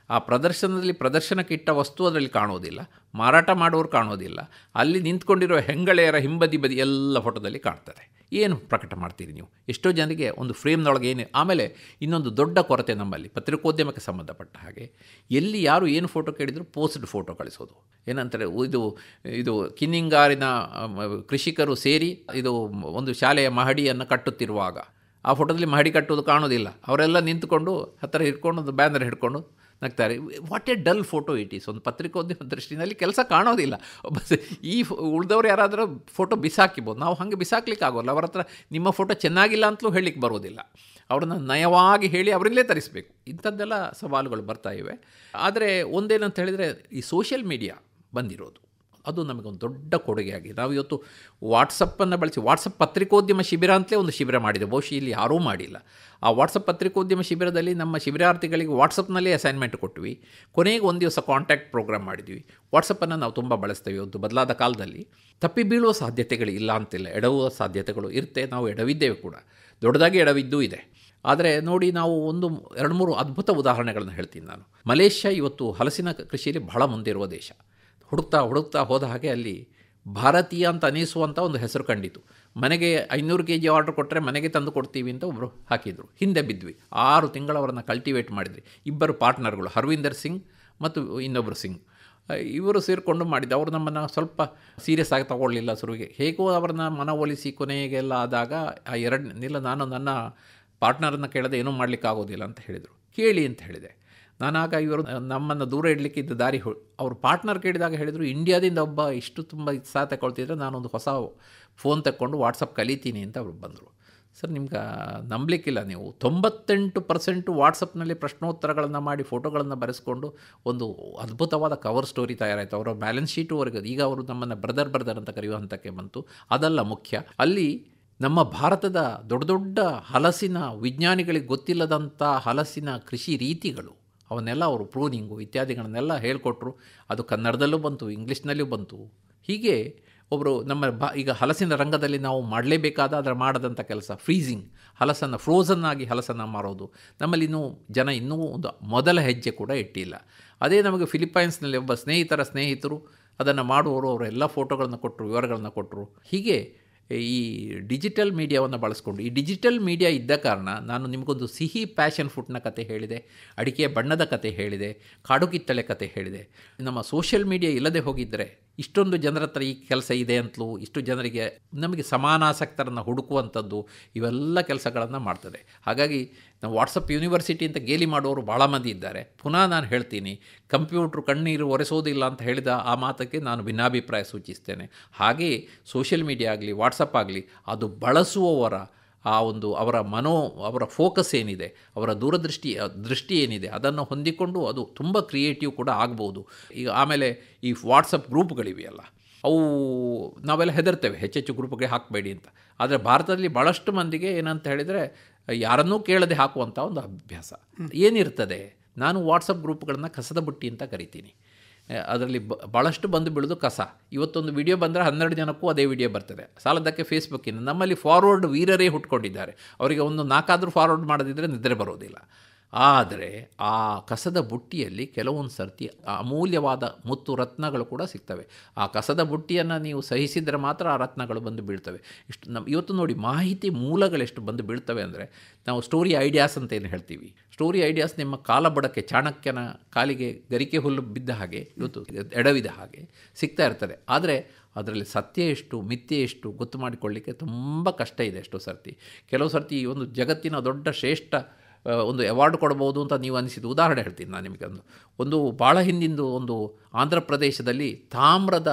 ಆ ಪ್ರದರ್ಶನದಲ್ಲಿ ಪ್ರದರ್ಶನಕ್ಕಿಟ್ಟ ವಸ್ತು ಅದರಲ್ಲಿ ಕಾಣೋದಿಲ್ಲ, ಮಾರಾಟ ಮಾಡೋರು ಕಾಣೋದಿಲ್ಲ, ಅಲ್ಲಿ ನಿಂತ್ಕೊಂಡಿರೋ ಹೆಂಗಳೆಯರ ಹಿಂಬದಿ ಬದಿ ಎಲ್ಲ ಫೋಟೋದಲ್ಲಿ ಕಾಣ್ತದೆ. ಏನು ಪ್ರಕಟ ಮಾಡ್ತೀರಿ ನೀವು? ಎಷ್ಟೋ ಜನರಿಗೆ ಒಂದು ಫ್ರೇಮ್ನೊಳಗೆ ಏನು. ಆಮೇಲೆ ಇನ್ನೊಂದು ದೊಡ್ಡ ಕೊರತೆ ನಮ್ಮಲ್ಲಿ ಪತ್ರಿಕೋದ್ಯಮಕ್ಕೆ ಸಂಬಂಧಪಟ್ಟ ಹಾಗೆ, ಎಲ್ಲಿ ಯಾರು ಏನು ಫೋಟೋ ಕೇಳಿದರೂ ಪೋಸ್ಡ್ ಫೋಟೋ ಕಳಿಸೋದು. ಏನಂತಾರೆ, ಇದು ಇದು ಕಿನ್ನಿಂಗಾರಿನ ಕೃಷಿಕರು ಸೇರಿ ಇದು ಒಂದು ಶಾಲೆಯ ಮಹಡಿಯನ್ನು ಕಟ್ಟುತ್ತಿರುವಾಗ ಆ ಫೋಟೋದಲ್ಲಿ ಮಹಡಿ ಕಟ್ಟೋದು ಕಾಣೋದಿಲ್ಲ, ಅವರೆಲ್ಲ ನಿಂತ್ಕೊಂಡು ಹತ್ತಿರ ಹಿಡ್ಕೊಂಡು ಒಂದು ಬ್ಯಾನರ್ ಹಿಡ್ಕೊಂಡು ನಗ್ತಾರೆ. What a dull photo it is. ಒಂದು ಪತ್ರಿಕೋದ್ಯಮ ದೃಷ್ಟಿನಲ್ಲಿ ಕೆಲಸ ಕಾಣೋದಿಲ್ಲ. ಒಬ್ಬ ಈ ಉಳಿದವ್ರು ಯಾರಾದರೂ ಫೋಟೋ ಬಿಸಾಕಿಬೋದು, ನಾವು ಹಾಗೆ ಬಿಸಾಕ್ಲಿಕ್ಕೆ ಆಗೋಲ್ಲ. ಅವರ ಹತ್ರ ನಿಮ್ಮ ಫೋಟೋ ಚೆನ್ನಾಗಿಲ್ಲ ಅಂತಲೂ ಹೇಳಲಿಕ್ಕೆ ಬರೋದಿಲ್ಲ. ಅವ್ರನ್ನ ನಯವಾಗಿ ಹೇಳಿ ಅವರಿಂದಲೇ ತರಿಸಬೇಕು. ಇಂಥದ್ದೆಲ್ಲ ಸವಾಲುಗಳು ಬರ್ತಾ ಇವೆ. ಆದರೆ ಒಂದೇನಂತ ಹೇಳಿದರೆ, ಈ ಸೋಷಿಯಲ್ ಮೀಡಿಯಾ ಬಂದಿರೋದು ಅದು ನಮಗೊಂದು ದೊಡ್ಡ ಕೊಡುಗೆಯಾಗಿದೆ. ನಾವು ಇವತ್ತು ವಾಟ್ಸಪ್ಪನ್ನು ಬಳಸಿ ವಾಟ್ಸಪ್ ಪತ್ರಿಕೋದ್ಯಮ ಶಿಬಿರ ಅಂತಲೇ ಒಂದು ಶಿಬಿರ ಮಾಡಿದೆ, ಬಹುಶಃ ಇಲ್ಲಿ ಯಾರೂ ಮಾಡಿಲ್ಲ. ಆ ವಾಟ್ಸಪ್ ಪತ್ರಿಕೋದ್ಯಮ ಶಿಬಿರದಲ್ಲಿ ನಮ್ಮ ಶಿಬಿರಾರ್ಥಿಗಳಿಗೆ ವಾಟ್ಸಪ್ನಲ್ಲೇ ಅಸೈನ್ಮೆಂಟ್ ಕೊಟ್ವಿ. ಕೊನೆಗೆ ಒಂದು ದಿವಸ ಕಾಂಟ್ಯಾಕ್ಟ್ ಪ್ರೋಗ್ರಾಮ್ ಮಾಡಿದ್ವಿ. ವಾಟ್ಸಪ್ಪನ್ನು ನಾವು ತುಂಬ ಬಳಸ್ತೇವೆ. ಒಂದು ಬದಲಾದ ಕಾಲದಲ್ಲಿ ತಪ್ಪಿ ಬೀಳುವ ಸಾಧ್ಯತೆಗಳು ಇಲ್ಲ ಅಂತಿಲ್ಲ, ಎಡವುವ ಸಾಧ್ಯತೆಗಳು ಇರುತ್ತೆ. ನಾವು ಎಡವಿದ್ದೇವೆ ಕೂಡ, ದೊಡ್ಡದಾಗಿ ಎಡವಿದ್ದೂ ಇದೆ. ಆದರೆ ನೋಡಿ, ನಾವು ಒಂದು ಎರಡು ಮೂರು ಅದ್ಭುತ ಉದಾಹರಣೆಗಳನ್ನು ಹೇಳ್ತೀನಿ ನಾನು. ಮಲೇಷ್ಯಾ ಇವತ್ತು ಹಲಸಿನ ಕೃಷಿಯಲ್ಲಿ ಬಹಳ ಮುಂದೆ ಇರುವ ದೇಶ. ಹುಡುಕ್ತಾ ಹುಡುಕ್ತಾ ಹೋದ ಹಾಗೆ ಅಲ್ಲಿ ಭಾರತೀಯ ಅಂತ ಅನಿಸುವಂಥ ಒಂದು ಹೆಸರು ಕಂಡಿತು. ಮನೆಗೆ ಐನೂರು ಕೆ ಜಿ ಆರ್ಡ್ರ್ ಕೊಟ್ಟರೆ ಮನೆಗೆ ತಂದು ಕೊಡ್ತೀವಿ ಅಂತ ಒಬ್ಬರು ಹಾಕಿದರು. ಹಿಂದೆ ಬಿದ್ವಿ. ಆರು ತಿಂಗಳವರನ್ನು ಕಲ್ಟಿವೇಟ್ ಮಾಡಿದ್ವಿ. ಇಬ್ಬರು ಪಾರ್ಟ್ನರ್ಗಳು, ಹರ್ವಿಂದರ್ ಸಿಂಗ್ ಮತ್ತು ಇನ್ನೊಬ್ಬರು ಸಿಂಗ್, ಇವರು ಸೇರಿಕೊಂಡು ಮಾಡಿದ್ದು. ಅವರು ನಮ್ಮನ್ನು ಸ್ವಲ್ಪ ಸೀರಿಯಸ್ ಆಗಿ ತಗೊಳ್ಳಿಲ್ಲ ಶುರುವಿಗೆ. ಹೇಗೋ ಅವರನ್ನ ಮನವೊಲಿಸಿ ಕೊನೆಗೆಲ್ಲ ಆದಾಗ ಆ ಎರಡನಿಲ್ಲ, ನಾನು ನನ್ನ ಪಾರ್ಟ್ನರನ್ನು ಕೇಳದೆ ಏನೂ ಮಾಡಲಿಕ್ಕಾಗೋದಿಲ್ಲ ಅಂತ ಹೇಳಿದರು. ಕೇಳಿ ಅಂತ ಹೇಳಿದೆ. ನಾನಾಗ ಇವರು ನಮ್ಮನ್ನು ದೂರ ಇಡಲಿಕ್ಕೆ ಇದ್ದ ದಾರಿ ಅವರು ಪಾರ್ಟ್ನರ್ ಕೇಳಿದಾಗ ಹೇಳಿದರು, ಇಂಡಿಯಾದಿಂದ ಒಬ್ಬ ಇಷ್ಟು ತುಂಬ ಉತ್ಸಾಹ ತಗೊಳ್ತಿದ್ರೆ ನಾನೊಂದು ಹೊಸ ಫೋನ್ ತಗೊಂಡು ವಾಟ್ಸಪ್ ಕಲಿತೀನಿ ಅಂತ ಅವರು ಬಂದರು. ಸರ್, ನಿಮ್ಗೆ ನಂಬಲಿಕ್ಕಿಲ್ಲ, ನೀವು ತೊಂಬತ್ತೆಂಟು ಪರ್ಸೆಂಟು ವಾಟ್ಸಪ್ನಲ್ಲಿ ಪ್ರಶ್ನೋತ್ತರಗಳನ್ನು ಮಾಡಿ ಫೋಟೋಗಳನ್ನು ಬರೆಸ್ಕೊಂಡು ಒಂದು ಅದ್ಭುತವಾದ ಕವರ್ ಸ್ಟೋರಿ ತಯಾರಾಯಿತು. ಅವರ ಬ್ಯಾಲೆನ್ಸ್ ಶೀಟುವರೆಗೆ ಈಗ ಅವರು ನಮ್ಮನ್ನು ಬ್ರದರ್ ಬ್ರದರ್ ಅಂತ ಕರೆಯುವ ಹಂತಕ್ಕೆ ಬಂತು. ಅದಲ್ಲ ಮುಖ್ಯ, ಅಲ್ಲಿ ನಮ್ಮ ಭಾರತದ ದೊಡ್ಡ ದೊಡ್ಡ ಹಲಸಿನ ವಿಜ್ಞಾನಿಗಳಿಗೆ ಗೊತ್ತಿಲ್ಲದಂಥ ಹಲಸಿನ ಕೃಷಿ ರೀತಿಗಳು, ಅವನ್ನೆಲ್ಲ ಅವರು ಪ್ರೂನಿಂಗು ಇತ್ಯಾದಿಗಳನ್ನೆಲ್ಲ ಹೇಳಿಕೊಟ್ರು. ಅದು ಕನ್ನಡದಲ್ಲೂ ಬಂತು, ಇಂಗ್ಲೀಷ್ನಲ್ಲೂ ಬಂತು. ಹೀಗೆ ಒಬ್ಬರು ನಮ್ಮ ಬಾ ಈಗ ಹಲಸಿನ ರಂಗದಲ್ಲಿ ನಾವು ಮಾಡಲೇಬೇಕಾದ ಅದರ ಮಾಡದಂಥ ಕೆಲಸ ಫ್ರೀಸಿಂಗ್, ಹಲಸನ್ನು ಫ್ರೋಝನ್ನಾಗಿ ಹಲಸನ್ನು ಮಾರೋದು. ನಮ್ಮಲ್ಲಿ ಇನ್ನೂ ಜನ ಇನ್ನೂ ಒಂದು ಮೊದಲ ಹೆಜ್ಜೆ ಕೂಡ ಇಟ್ಟಿಲ್ಲ. ಅದೇ ನಮಗೆ ಫಿಲಿಪೈನ್ಸ್ನಲ್ಲಿ ಒಬ್ಬ ಸ್ನೇಹಿತರ ಸ್ನೇಹಿತರು ಅದನ್ನು ಮಾಡುವವರು, ಅವರು ಎಲ್ಲ ಫೋಟೋಗಳನ್ನು ಕೊಟ್ಟರು, ವಿವರಗಳನ್ನು ಕೊಟ್ಟರು. ಹೀಗೆ ಈ ಡಿಜಿಟಲ್ ಮೀಡಿಯಾವನ್ನು ಬಳಸ್ಕೊಂಡು, ಈ ಡಿಜಿಟಲ್ ಮೀಡಿಯಾ ಇದ್ದ ಕಾರಣ ನಾನು ನಿಮಗೊಂದು ಸಿಹಿ ಪ್ಯಾಷನ್ ಫುಡ್ನ ಕತೆ ಹೇಳಿದೆ, ಅಡಿಕೆಯ ಬಣ್ಣದ ಕತೆ ಹೇಳಿದೆ, ಕಾಡು ಕಿತ್ತಳೆ ಕತೆ ಹೇಳಿದೆ. ನಮ್ಮ ಸೋಷಿಯಲ್ ಮೀಡಿಯಾ ಇಲ್ಲದೆ ಹೋಗಿದ್ದರೆ ಇಷ್ಟೊಂದು ಜನರ ಹತ್ರ ಈ ಕೆಲಸ ಇದೆ ಅಂತಲೂ, ಇಷ್ಟು ಜನರಿಗೆ ನಮಗೆ ಸಮಾನಾಸಕ್ತರನ್ನು ಹುಡುಕುವಂಥದ್ದು, ಇವೆಲ್ಲ ಕೆಲಸಗಳನ್ನು ಮಾಡ್ತದೆ. ಹಾಗಾಗಿ ನಾವು ವಾಟ್ಸಪ್ ಯೂನಿವರ್ಸಿಟಿ ಅಂತ ಗೇಲಿ ಮಾಡುವವರು ಭಾಳ ಮಂದಿ ಇದ್ದಾರೆ. ಪುನಃ ನಾನು ಹೇಳ್ತೀನಿ, ಕಂಪ್ಯೂಟ್ರು ಕಣ್ಣೀರು ಒರೆಸೋದಿಲ್ಲ ಅಂತ ಹೇಳಿದ ಆ ಮಾತಕ್ಕೆ ನಾನು ಭಿನ್ನಾಭಿಪ್ರಾಯ ಸೂಚಿಸ್ತೇನೆ. ಹಾಗೆಯೇ ಸೋಷಿಯಲ್ ಮೀಡಿಯಾ ಆಗಲಿ ವಾಟ್ಸಪ್ ಆಗಲಿ, ಅದು ಬಳಸುವವರ ಆ ಒಂದು ಅವರ ಮನೋ ಅವರ ಫೋಕಸ್ ಏನಿದೆ, ಅವರ ದೂರದೃಷ್ಟಿ ದೃಷ್ಟಿ ಏನಿದೆ, ಅದನ್ನು ಹೊಂದಿಕೊಂಡು ಅದು ತುಂಬ ಕ್ರಿಯೇಟಿವ್ ಕೂಡ ಆಗ್ಬೋದು. ಈಗ ಆಮೇಲೆ ಈ ವಾಟ್ಸಪ್ ಗ್ರೂಪ್ಗಳಿವೆಯಲ್ಲ, ಅವು ನಾವೆಲ್ಲ ಹೆದರ್ತೇವೆ ಹೆಚ್ಚೆಚ್ಚು ಗ್ರೂಪ್ಗೆ ಹಾಕಬೇಡಿ ಅಂತ. ಆದರೆ ಭಾರತದಲ್ಲಿ ಭಾಳಷ್ಟು ಮಂದಿಗೆ ಏನಂತ ಹೇಳಿದರೆ, ಯಾರನ್ನೂ ಕೇಳದೆ ಹಾಕುವಂಥ ಒಂದು ಅಭ್ಯಾಸ ಏನಿರ್ತದೆ. ನಾನು ವಾಟ್ಸಪ್ ಗ್ರೂಪ್ಗಳನ್ನು ಕಸದ ಬುಟ್ಟಿ ಅಂತ ಕರಿತೀನಿ. ಅದರಲ್ಲಿ ಬ ಭಾಳಷ್ಟು ಬಂದು ಬೀಳೋದು ಕಸ. ಇವತ್ತೊಂದು ವಿಡಿಯೋ ಬಂದರೆ ಹನ್ನೆರಡು ಜನಕ್ಕೂ ಅದೇ ವಿಡಿಯೋ ಬರ್ತದೆ. ಸಾಲದಕ್ಕೆ ಫೇಸ್ಬುಕ್ಕಿನ ನಮ್ಮಲ್ಲಿ ಫಾರ್ವರ್ಡ್ ವೀರರೇ ಹುಟ್ಕೊಂಡಿದ್ದಾರೆ. ಅವರಿಗೆ ಒಂದು ನಾಲ್ಕಾದರೂ ಫಾರ್ವರ್ಡ್ ಮಾಡೋದಿದ್ದರೆ ನಿದ್ರೆ ಬರೋದಿಲ್ಲ. ಆದರೆ ಆ ಕಸದ ಬುಟ್ಟಿಯಲ್ಲಿ ಕೆಲವೊಂದು ಸರ್ತಿ ಅಮೂಲ್ಯವಾದ ಮುತ್ತು ರತ್ನಗಳು ಕೂಡ ಸಿಗ್ತವೆ. ಆ ಕಸದ ಬುಟ್ಟಿಯನ್ನು ನೀವು ಸಹಿಸಿದರೆ ಮಾತ್ರ ಆ ರತ್ನಗಳು ಬಂದು ಬೀಳ್ತವೆ. ಇಷ್ಟು ನಮ್ಮ ಇವತ್ತು ನೋಡಿ, ಮಾಹಿತಿ ಮೂಲಗಳೆಷ್ಟು ಬಂದು ಬೀಳ್ತವೆ ಅಂದರೆ, ನಾವು ಸ್ಟೋರಿ ಐಡಿಯಾಸ್ ಅಂತ ಏನು ಹೇಳ್ತೀವಿ, ಸ್ಟೋರಿ ಐಡಿಯಾಸ್ ನಿಮ್ಮ ಕಾಲ ಬಡಕ್ಕೆ, ಚಾಣಕ್ಯನ ಕಾಲಿಗೆ ಗರಿಕೆ ಹುಲ್ಲು ಬಿದ್ದ ಹಾಗೆ, ಇವತ್ತು ಎಡವಿದ ಹಾಗೆ ಸಿಗ್ತಾ ಇರ್ತದೆ. ಆದರೆ ಅದರಲ್ಲಿ ಸತ್ಯ ಎಷ್ಟು ಮಿಥ್ಯೆ ಎಷ್ಟು ಗೊತ್ತು ಮಾಡಿಕೊಳ್ಳಿಕ್ಕೆ ತುಂಬ ಕಷ್ಟ ಇದೆ ಎಷ್ಟೋ ಸರ್ತಿ. ಕೆಲವು ಸರ್ತಿ ಒಂದು ಜಗತ್ತಿನ ದೊಡ್ಡ ಶ್ರೇಷ್ಠ ಒಂದು ಅವಾರ್ಡ್ ಕೊಡ್ಬೋದು ಅಂತ ನೀವು ಅನಿಸಿದ ಉದಾಹರಣೆ ಹೇಳ್ತೀನಿ ನಾನು ನಿಮಗೆ. ಒಂದು ಒಂದು ಭಾಳ ಹಿಂದಿಂದು ಒಂದು ಆಂಧ್ರ ಪ್ರದೇಶದಲ್ಲಿ ತಾಮ್ರದ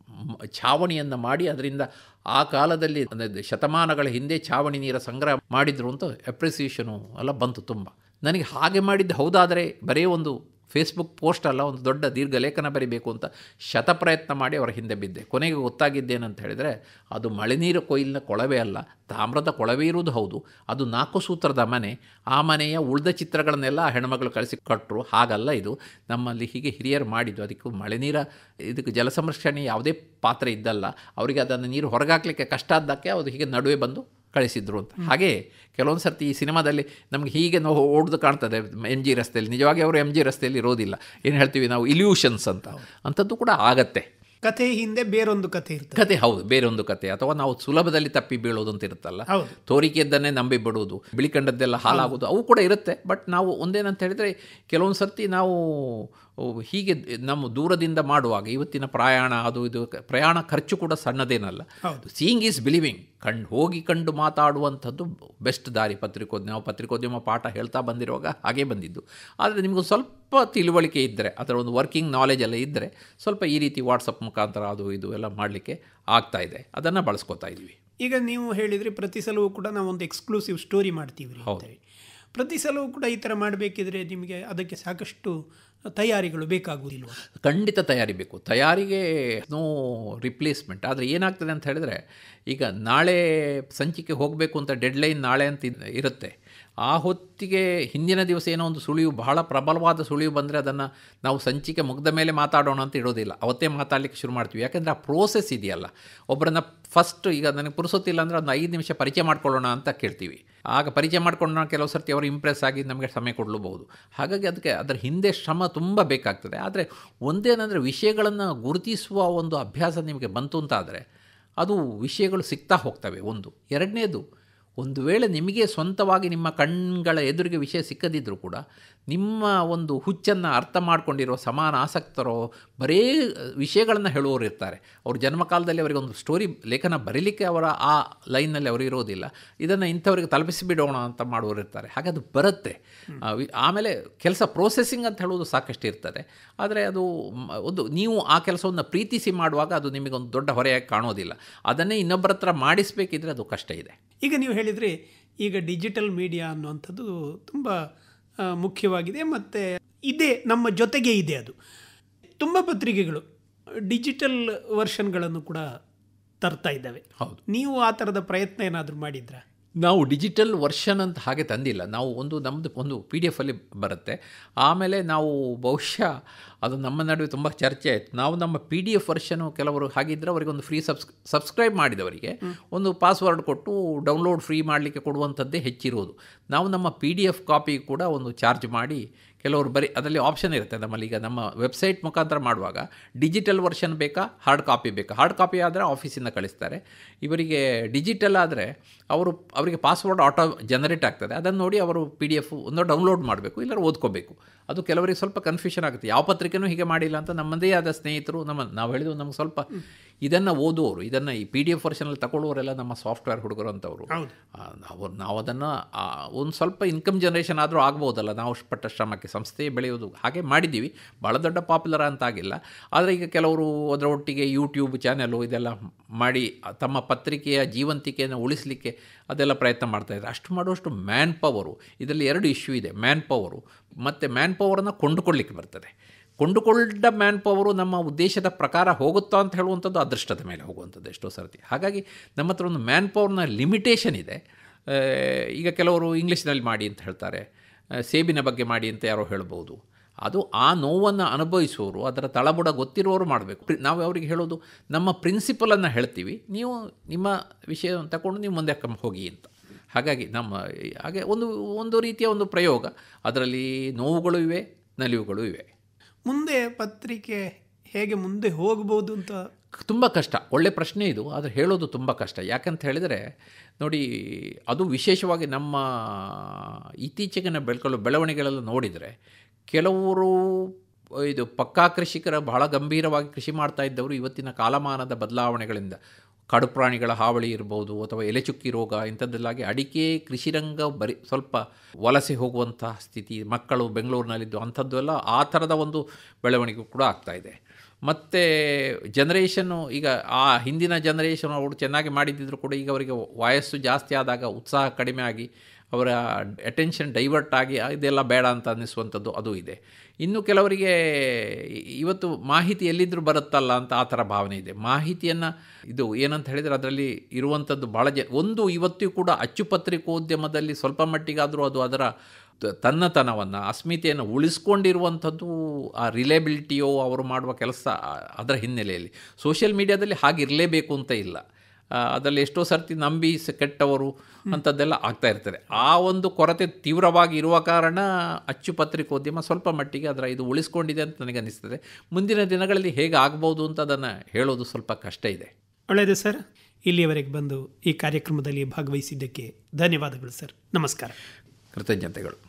ಛಾವಣಿಯನ್ನು ಮಾಡಿ, ಅದರಿಂದ ಆ ಕಾಲದಲ್ಲಿ ಶತಮಾನಗಳ ಹಿಂದೆ ಛಾವಣಿ ನೀರ ಸಂಗ್ರಹ ಮಾಡಿದ್ರು ಅಂತ ಅಪ್ರಿಸಿಯೇಷನು ಎಲ್ಲ ಬಂತು ತುಂಬ. ನನಗೆ ಹಾಗೆ ಮಾಡಿದ್ದು ಹೌದಾದರೆ ಬರೀ ಒಂದು ಫೇಸ್ಬುಕ್ ಪೋಸ್ಟ್ ಅಲ್ಲ, ಒಂದು ದೊಡ್ಡ ದೀರ್ಘ ಲೇಖನ ಬರೀಬೇಕು ಅಂತ ಶತಪ್ರಯತ್ನ ಮಾಡಿ ಅವರ ಹಿಂದೆ ಬಿದ್ದೆ. ಕೊನೆಗೆ ಗೊತ್ತಾಗಿದ್ದೇನಂತ ಹೇಳಿದರೆ, ಅದು ಮಳೆ ನೀರು ಕೊಯ್ಲಿನ ಕೊಳವೆ ಅಲ್ಲ, ತಾಮ್ರದ ಕೊಳವೆ ಇರುವುದು ಹೌದು, ಅದು ನಾಲ್ಕು ಸೂತ್ರದ ಮನೆ. ಆ ಮನೆಯ ಉಳಿದ ಚಿತ್ರಗಳನ್ನೆಲ್ಲ ಹೆಣ್ಮಗಳು ಕಳಿಸಿ ಕೊಟ್ಟರು. ಹಾಗಲ್ಲ, ಇದು ನಮ್ಮಲ್ಲಿ ಹೀಗೆ ಹಿರಿಯರು ಮಾಡಿದ್ದು. ಅದಕ್ಕೂ ಮಳೆ ನೀರ ಇದಕ್ಕೆ ಜಲ ಸಂರಕ್ಷಣೆ ಯಾವುದೇ ಪಾತ್ರ ಇದ್ದಲ್ಲ. ಅವರಿಗೆ ಅದನ್ನು ನೀರು ಹೊರಗಾಕಲಿಕ್ಕೆ ಕಷ್ಟ ಆದ್ದಕ್ಕೆ ಅದು ಹೀಗೆ ನಡುವೆ ಬಂದು ಕಳಿಸಿದ್ರು ಅಂತ. ಹಾಗೆ ಕೆಲವೊಂದು ಸರ್ತಿ ಈ ಸಿನಿಮಾದಲ್ಲಿ ನಮಗೆ ಹೀಗೆ ನಾವು ಓಡ್ದು ಕಾಣ್ತದೆ ಎಮ್ ಜಿ ರಸ್ತೆಯಲ್ಲಿ, ನಿಜವಾಗಿ ಅವರು ಎಮ್ ಜಿ ರಸ್ತೆಯಲ್ಲಿ ಇರೋದಿಲ್ಲ, ಏನು ಹೇಳ್ತೀವಿ ನಾವು ಇಲ್ಯೂಷನ್ಸ್ ಅಂತ, ಅಂಥದ್ದು ಕೂಡ ಆಗತ್ತೆ. ಕಥೆ ಹಿಂದೆ ಬೇರೊಂದು ಕಥೆ ಇರ್ತದೆ. ಕತೆ ಹೌದು, ಬೇರೊಂದು ಕತೆ. ಅಥವಾ ನಾವು ಸುಲಭದಲ್ಲಿ ತಪ್ಪಿ ಬೀಳೋದು ಅಂತ ಇರುತ್ತಲ್ಲ, ತೋರಿಕೆಯದ್ದನ್ನೇ ನಂಬಿ ಬಿಡೋದು, ಬಿಳಿಕಂಡದ್ದೆಲ್ಲ ಹಾಳಾಗೋದು, ಅವು ಕೂಡ ಇರುತ್ತೆ. ಬಟ್ ನಾವು ಒಂದೇನಂತ ಹೇಳಿದರೆ, ಕೆಲವೊಂದು ಸರ್ತಿ ನಾವು ಹೀಗೆ ನಮ್ಮ ದೂರದಿಂದ ಮಾಡುವಾಗ ಇವತ್ತಿನ ಪ್ರಯಾಣ ಅದು ಇದು, ಪ್ರಯಾಣ ಖರ್ಚು ಕೂಡ ಸಣ್ಣದೇನಲ್ಲ. Seeing is believing. ಕಂಡು ಹೋಗಿ ಕಂಡು ಮಾತಾಡುವಂಥದ್ದು ಬೆಸ್ಟ್ ದಾರಿ ಪತ್ರಿಕೋದ್ಯಮ. ನಾವು ಪತ್ರಿಕೋದ್ಯಮ ಪಾಠ ಹೇಳ್ತಾ ಬಂದಿರುವಾಗ ಹಾಗೇ ಬಂದಿದ್ದು. ಆದರೆ ನಿಮಗೂ ಸ್ವಲ್ಪ ತಿಳುವಳಿಕೆ ಇದ್ದರೆ, ಅದರ ಒಂದು ವರ್ಕಿಂಗ್ ನಾಲೆಜ್ ಎಲ್ಲ ಇದ್ದರೆ, ಸ್ವಲ್ಪ ಈ ರೀತಿ ವಾಟ್ಸಪ್ ಮುಖಾಂತರ ಅದು ಇದು ಎಲ್ಲ ಮಾಡಲಿಕ್ಕೆ ಆಗ್ತಾ ಇದೆ. ಅದನ್ನು ಬಳಸ್ಕೋತಾ ಇದ್ದೀವಿ. ಈಗ ನೀವು ಹೇಳಿದರೆ ಪ್ರತಿ ಸಲವೂ ಕೂಡ ನಾವು ಒಂದು ಎಕ್ಸ್ಕ್ಲೂಸಿವ್ ಸ್ಟೋರಿ ಮಾಡ್ತೀವಿ. ಹೌದು, ಪ್ರತಿ ಸಲವೂ ಕೂಡ ಈ ಥರ ಮಾಡಬೇಕಿದ್ರೆ ನಿಮಗೆ ಅದಕ್ಕೆ ಸಾಕಷ್ಟು ತಯಾರಿಗಳು ಬೇಕಾಗುವುದಿಲ್ಲ? ಖಂಡಿತ ತಯಾರಿ ಬೇಕು. ತಯಾರಿಗೆ ನೋ ರಿಪ್ಲೇಸ್ಮೆಂಟ್. ಆದರೆ ಏನಾಗ್ತದೆ ಅಂತ ಹೇಳಿದರೆ, ಈಗ ನಾಳೆ ಸಂಚಿಕೆ ಹೋಗಬೇಕು ಅಂತ ಡೆಡ್ಲೈನ್ ನಾಳೆ ಅಂತ ಇರುತ್ತೆ. ಆ ಹೊತ್ತಿಗೆ ಹಿಂದಿನ ದಿವಸ ಏನೋ ಒಂದು ಸುಳಿವು, ಬಹಳ ಪ್ರಬಲವಾದ ಸುಳಿವು ಬಂದರೆ ಅದನ್ನು ನಾವು ಸಂಚಿಕೆ ಮುಗ್ದ ಮೇಲೆ ಮಾತಾಡೋಣ ಅಂತ ಇಡೋದಿಲ್ಲ, ಅವತ್ತೇ ಮಾತಾಡಲಿಕ್ಕೆ ಶುರು ಮಾಡ್ತೀವಿ. ಯಾಕೆಂದರೆ ಆ ಪ್ರೋಸೆಸ್ ಇದೆಯಲ್ಲ, ಒಬ್ಬರನ್ನ ಫಸ್ಟ್ ಈಗ ನನಗೆ ಪುರುಸೊತ್ತಿಲ್ಲ ಅಂದರೆ ಒಂದು ಐದು ನಿಮಿಷ ಪರಿಚಯ ಮಾಡ್ಕೊಳ್ಳೋಣ ಅಂತ ಕೇಳ್ತೀವಿ. ಆಗ ಪರಿಚಯ ಮಾಡ್ಕೊಂಡು ಕೆಲವು ಸರ್ತಿ ಅವರು ಇಂಪ್ರೆಸ್ ಆಗಿ ನಮಗೆ ಸಮಯ ಕೊಡಲೂಬಹುದು. ಹಾಗಾಗಿ ಅದಕ್ಕೆ ಅದರ ಹಿಂದೆ ಶ್ರಮ ತುಂಬ ಬೇಕಾಗ್ತದೆ. ಆದರೆ ಒಂದೇನೆಂದರೆ, ವಿಷಯಗಳನ್ನು ಗುರುತಿಸುವ ಒಂದು ಅಭ್ಯಾಸ ನಿಮಗೆ ಬಂತು ಅಂತಾದರೆ ಅದು ವಿಷಯಗಳು ಸಿಗ್ತಾ ಹೋಗ್ತವೆ. ಒಂದು ಎರಡನೇದು, ಒಂದು ವೇಳೆ ನಿಮಗೆ ಸ್ವಂತವಾಗಿ ನಿಮ್ಮ ಕಣ್ಗಳ ಎದುರಿಗೆ ವಿಷಯ ಸಿಕ್ಕದಿದ್ದರೂ ಕೂಡ ನಿಮ್ಮ ಒಂದು ಹುಚ್ಚನ್ನು ಅರ್ಥ ಮಾಡ್ಕೊಂಡಿರೋ ಸಮಾನ ಆಸಕ್ತರೋ ಬರೇ ವಿಷಯಗಳನ್ನು ಹೇಳುವವರು ಇರ್ತಾರೆ. ಅವರು ಜನ್ಮಕಾಲದಲ್ಲಿ ಅವರಿಗೆ ಒಂದು ಸ್ಟೋರಿ ಲೇಖನ ಬರೀಲಿಕ್ಕೆ ಅವರ ಆ ಲೈನ್ನಲ್ಲಿ ಅವರು ಇರೋದಿಲ್ಲ. ಇದನ್ನು ಇಂಥವರಿಗೆ ತಲುಪಿಸಿಬಿಡೋಣ ಅಂತ ಮಾಡುವವರು ಇರ್ತಾರೆ. ಹಾಗೆ ಅದು ಬರುತ್ತೆ. ಆಮೇಲೆ ಕೆಲಸ ಪ್ರೋಸೆಸಿಂಗ್ ಅಂತ ಹೇಳೋದು ಸಾಕಷ್ಟು ಇರ್ತದೆ. ಆದರೆ ಅದು ಒಂದು ನೀವು ಆ ಕೆಲಸವನ್ನು ಪ್ರೀತಿಸಿ ಮಾಡುವಾಗ ಅದು ನಿಮಗೊಂದು ದೊಡ್ಡ ಹೊರೆಯಾಗಿ ಕಾಣೋದಿಲ್ಲ. ಅದನ್ನೇ ಇನ್ನೊಬ್ಬರ ಹತ್ರ ಮಾಡಿಸಬೇಕಿದ್ರೆ ಅದು ಕಷ್ಟ ಇದೆ. ಈಗ ನೀವು ಹೇಳಿದರೆ, ಈಗ ಡಿಜಿಟಲ್ ಮೀಡಿಯಾ ಅನ್ನುವಂಥದ್ದು ತುಂಬ ಮುಖ್ಯವಾಗಿದೆ ಮತ್ತು ಇದೆ, ನಮ್ಮ ಜೊತೆಗೆ ಇದೆ. ಅದು ತುಂಬ ಪತ್ರಿಕೆಗಳು ಡಿಜಿಟಲ್ ವರ್ಷನ್ಗಳನ್ನು ಕೂಡ ತರ್ತಾ ಇದ್ದಾವೆ. ಹೌದು, ನೀವು ಆ ಥರದ ಪ್ರಯತ್ನ ಏನಾದರೂ ಮಾಡಿದ್ರಾ? ನಾವು ಡಿಜಿಟಲ್ ವರ್ಷನ್ ಅಂತ ಹಾಗೆ ತಂದಿಲ್ಲ. ನಾವು ಒಂದು ನಮ್ಮದು ಒಂದು ಪಿ ಡಿ ಎಫಲ್ಲಿ ಬರುತ್ತೆ. ಆಮೇಲೆ ನಾವು ಬಹುಶಃ ಅದು ನಮ್ಮ ನಡುವೆ ತುಂಬ ಚರ್ಚೆ ಆಯಿತು. ನಾವು ನಮ್ಮ ಪಿ ಡಿ ಎಫ್ ವರ್ಷನು ಕೆಲವರು ಹಾಗಿದ್ದರೆ ಅವರಿಗೆ ಒಂದು ಫ್ರೀ ಸಬ್ಸ್ ಸಬ್ಸ್ಕ್ರೈಬ್ ಮಾಡಿದವರಿಗೆ ಒಂದು ಪಾಸ್ವರ್ಡ್ ಕೊಟ್ಟು ಡೌನ್ಲೋಡ್ ಫ್ರೀ ಮಾಡಲಿಕ್ಕೆ ಕೊಡುವಂಥದ್ದೇ ಹೆಚ್ಚಿರೋದು. ನಾವು ನಮ್ಮ ಪಿ ಡಿ ಎಫ್ ಕಾಪಿ ಕೂಡ ಒಂದು ಚಾರ್ಜ್ ಮಾಡಿ, ಕೆಲವರು ಬರೀ ಅದರಲ್ಲಿ ಆಪ್ಷನ್ ಇರುತ್ತೆ ನಮ್ಮಲ್ಲಿ. ಈಗ ನಮ್ಮ ವೆಬ್ಸೈಟ್ ಮುಖಾಂತರ ಮಾಡುವಾಗ ಡಿಜಿಟಲ್ ವರ್ಷನ್ ಬೇಕಾ, ಹಾರ್ಡ್ ಕಾಪಿ ಬೇಕಾ? ಹಾರ್ಡ್ ಕಾಪಿ ಆದರೆ ಆಫೀಸಿಂದ ಕಳಿಸ್ತಾರೆ. ಇವರಿಗೆ ಡಿಜಿಟಲ್ ಆದರೆ ಅವರು ಅವರಿಗೆ ಪಾಸ್ವರ್ಡ್ ಆಟೋ ಜನರೇಟ್ ಆಗ್ತದೆ. ಅದನ್ನು ನೋಡಿ ಅವರು ಪಿ ಡಿ ಎಫ್ ಒಂದು ಡೌನ್ಲೋಡ್ ಮಾಡಬೇಕು, ಇಲ್ಲರೂ ಓದ್ಕೋಬೇಕು. ಅದು ಕೆಲವರಿಗೆ ಸ್ವಲ್ಪ ಕನ್ಫ್ಯೂಷನ್ ಆಗುತ್ತೆ. ಯಾವ ಪತ್ರಿಕೆನೂ ಹೀಗೆ ಮಾಡಿಲ್ಲ ಅಂತ ನಮ್ಮದೇ ಆದ ಸ್ನೇಹಿತರು ನಮ್ಮ ನಾವು ಹೇಳಿದ್ವು, ನಮ್ಗೆ ಸ್ವಲ್ಪ ಇದನ್ನು ಓದುವವರು, ಇದನ್ನು ಈ ಪಿ ಡಿ ಎಫ್ ವರ್ಷನಲ್ಲಿ ತಗೊಳ್ಳೋರೆಲ್ಲ ನಮ್ಮ ಸಾಫ್ಟ್ವೇರ್ ಹುಡುಗರು ಅಂತವರು. ನಾವು ನಾವು ಅದನ್ನು ಒಂದು ಸ್ವಲ್ಪ ಇನ್ಕಮ್ ಜನ್ರೇಷನ್ ಆದರೂ ಆಗ್ಬೋದಲ್ಲ, ನಾವು ಪಟ್ಟ ಶ್ರಮಕ್ಕೆ ಸಂಸ್ಥೆ ಬೆಳೆಯೋದು. ಹಾಗೆ ಮಾಡಿದ್ದೀವಿ, ಭಾಳ ದೊಡ್ಡ ಪಾಪ್ಯುಲರ್ ಅಂತ ಆಗಿಲ್ಲ. ಆದರೆ ಈಗ ಕೆಲವರು ಅದರ ಒಟ್ಟಿಗೆ ಯೂಟ್ಯೂಬ್ ಚಾನೆಲು ಇದೆಲ್ಲ ಮಾಡಿ ತಮ್ಮ ಪತ್ರಿಕೆಯ ಜೀವಂತಿಕೆಯನ್ನು ಉಳಿಸಲಿಕ್ಕೆ ಅದೆಲ್ಲ ಪ್ರಯತ್ನ ಮಾಡ್ತಾಯಿದ್ದಾರೆ. ಅಷ್ಟು ಮಾಡುವಷ್ಟು ಮ್ಯಾನ್ ಪವರು, ಇದರಲ್ಲಿ ಎರಡು ಇಶ್ಯೂ ಇದೆ, ಮ್ಯಾನ್ ಪವರು ಮತ್ತು ಮ್ಯಾನ್ ಪವರನ್ನು ಕೊಂಡುಕೊಳ್ಳಲಿಕ್ಕೆ ಬರ್ತದೆ. ಕೊಂಡುಕೊಂಡ ಮ್ಯಾನ್ ಪವರು ನಮ್ಮ ಉದ್ದೇಶದ ಪ್ರಕಾರ ಹೋಗುತ್ತಾ ಅಂತ ಹೇಳುವಂಥದ್ದು ಅದೃಷ್ಟದ ಮೇಲೆ ಹೋಗುವಂಥದ್ದು ಎಷ್ಟೋ ಸರ್ತಿ. ಹಾಗಾಗಿ ನಮ್ಮ ಹತ್ರ ಒಂದು ಮ್ಯಾನ್ ಪವರ್ನ ಲಿಮಿಟೇಷನ್ ಇದೆ. ಈಗ ಕೆಲವರು ಇಂಗ್ಲೀಷ್ನಲ್ಲಿ ಮಾಡಿ ಅಂತ ಹೇಳ್ತಾರೆ, ಸೇಬಿನ ಬಗ್ಗೆ ಮಾಡಿ ಅಂತ ಯಾರೋ ಹೇಳ್ಬೋದು. ಅದು ಆ ನೋವನ್ನು ಅನುಭವಿಸುವವರು, ಅದರ ತಳಬುಡ ಗೊತ್ತಿರುವವರು ಮಾಡಬೇಕು. ನಾವು ಅವರಿಗೆ ಹೇಳೋದು, ನಮ್ಮ ಪ್ರಿನ್ಸಿಪಲನ್ನು ಹೇಳ್ತೀವಿ, ನೀವು ನಿಮ್ಮ ವಿಷಯ ತಗೊಂಡು ನೀವು ಮುಂದೆ ಹೋಗಿ ಅಂತ. ಹಾಗಾಗಿ ನಮ್ಮ ಹಾಗೆ ಒಂದು ಒಂದು ರೀತಿಯ ಒಂದು ಪ್ರಯೋಗ, ಅದರಲ್ಲಿ ನೋವುಗಳು ಇವೆ, ನಲಿವುಗಳು ಇವೆ. ಮುಂದೆ ಪತ್ರಿಕೆ ಹೇಗೆ ಮುಂದೆ ಹೋಗ್ಬೋದು ಅಂತ ತುಂಬ ಕಷ್ಟ. ಒಳ್ಳೆ ಪ್ರಶ್ನೆ ಇದು, ಆದರೆ ಹೇಳೋದು ತುಂಬ ಕಷ್ಟ. ಯಾಕಂತ ಹೇಳಿದರೆ ನೋಡಿ, ಅದು ವಿಶೇಷವಾಗಿ ನಮ್ಮ ಇತ್ತೀಚೆಗಿನ ಬೆಳ್ಕೊಳ್ಳೋ ಬೆಳವಣಿಗೆಗಳೆಲ್ಲ ನೋಡಿದರೆ, ಕೆಲವರು ಇದು ಪಕ್ಕಾ ಕೃಷಿಕರ ಬಹಳ ಗಂಭೀರವಾಗಿ ಕೃಷಿ ಮಾಡ್ತಾ ಇದ್ದವರು ಇವತ್ತಿನ ಕಾಲಮಾನದ ಬದಲಾವಣೆಗಳಿಂದ, ಕಾಡು ಪ್ರಾಣಿಗಳ ಹಾವಳಿ ಇರ್ಬೋದು ಅಥವಾ ಎಲೆಚುಕ್ಕಿ ರೋಗ ಇಂಥದ್ದೆಲ್ಲಾಗಿ ಅಡಿಕೆ ಕೃಷಿರಂಗ ಬರೀ ಸ್ವಲ್ಪ ವಲಸೆ ಹೋಗುವಂಥ ಸ್ಥಿತಿ, ಮಕ್ಕಳು ಬೆಂಗಳೂರಿನಲ್ಲಿದ್ದು ಅಂಥದ್ದು ಎಲ್ಲ ಆ ಥರದ ಒಂದು ಬೆಳವಣಿಗೆ ಕೂಡ ಆಗ್ತಾಯಿದೆ. ಮತ್ತು ಜನ್ರೇಷನ್ನು, ಈಗ ಆ ಹಿಂದಿನ ಜನ್ರೇಷನ್ ಅವರು ಚೆನ್ನಾಗಿ ಮಾಡಿದ್ದಿದ್ರು ಕೂಡ ಈಗ ಅವರಿಗೆ ವಯಸ್ಸು ಜಾಸ್ತಿ ಆದಾಗ ಉತ್ಸಾಹ ಕಡಿಮೆ ಆಗಿ ಅವರ ಅಟೆನ್ಷನ್ ಡೈವರ್ಟ್ ಆಗಿ ಇದೆಲ್ಲ ಬೇಡ ಅಂತ ಅನ್ನಿಸುವಂಥದ್ದು ಅದು ಇದೆ. ಇನ್ನು ಕೆಲವರಿಗೆ ಇವತ್ತು ಮಾಹಿತಿ ಎಲ್ಲಿದ್ದರೂ ಬರುತ್ತಲ್ಲ ಅಂತ ಆ ಥರ ಭಾವನೆ ಇದೆ. ಮಾಹಿತಿಯನ್ನು ಇದು ಏನಂತ ಹೇಳಿದರೆ ಅದರಲ್ಲಿ ಇರುವಂಥದ್ದು ಭಾಳ ಜ ಒಂದು ಇವತ್ತಿಗೂ ಕೂಡ ಅಚ್ಚುಪತ್ರಿಕೋದ್ಯಮದಲ್ಲಿ ಸ್ವಲ್ಪ ಮಟ್ಟಿಗಾದರೂ ಅದು ಅದರ ತನ್ನತನವನ್ನು, ಅಸ್ಮಿತೆಯನ್ನು ಉಳಿಸ್ಕೊಂಡಿರುವಂಥದ್ದು ಆ ರಿಲೇಬಿಲಿಟಿಯೋ ಅವರು ಮಾಡುವ ಕೆಲಸ ಅದರ ಹಿನ್ನೆಲೆಯಲ್ಲಿ. ಸೋಷಿಯಲ್ ಮೀಡಿಯಾದಲ್ಲಿ ಹಾಗಿರಲೇಬೇಕು ಅಂತ ಇಲ್ಲ. ಅದರಲ್ಲಿ ಎಷ್ಟೋ ಸರ್ತಿ ನಂಬಿ ಸ ಕೆಟ್ಟವರು ಅಂಥದ್ದೆಲ್ಲ ಆಗ್ತಾ ಇರ್ತಾರೆ. ಆ ಒಂದು ಕೊರತೆ ತೀವ್ರವಾಗಿ ಇರುವ ಕಾರಣ ಅಚ್ಚು ಪತ್ರಿಕೋದ್ಯಮ ಸ್ವಲ್ಪ ಮಟ್ಟಿಗೆ ಅದರ ಇದು ಉಳಿಸ್ಕೊಂಡಿದೆ ಅಂತ ನನಗೆ ಅನಿಸ್ತದೆ. ಮುಂದಿನ ದಿನಗಳಲ್ಲಿ ಹೇಗೆ ಆಗ್ಬೋದು ಅಂತ ಅದನ್ನು ಹೇಳೋದು ಸ್ವಲ್ಪ ಕಷ್ಟ ಇದೆ. ಒಳ್ಳೆಯದು ಸರ್, ಇಲ್ಲಿಯವರೆಗೆ ಬಂದು ಈ ಕಾರ್ಯಕ್ರಮದಲ್ಲಿ ಭಾಗವಹಿಸಿದ್ದಕ್ಕೆ ಧನ್ಯವಾದಗಳು ಸರ್. ನಮಸ್ಕಾರ. ಕೃತಜ್ಞತೆಗಳು.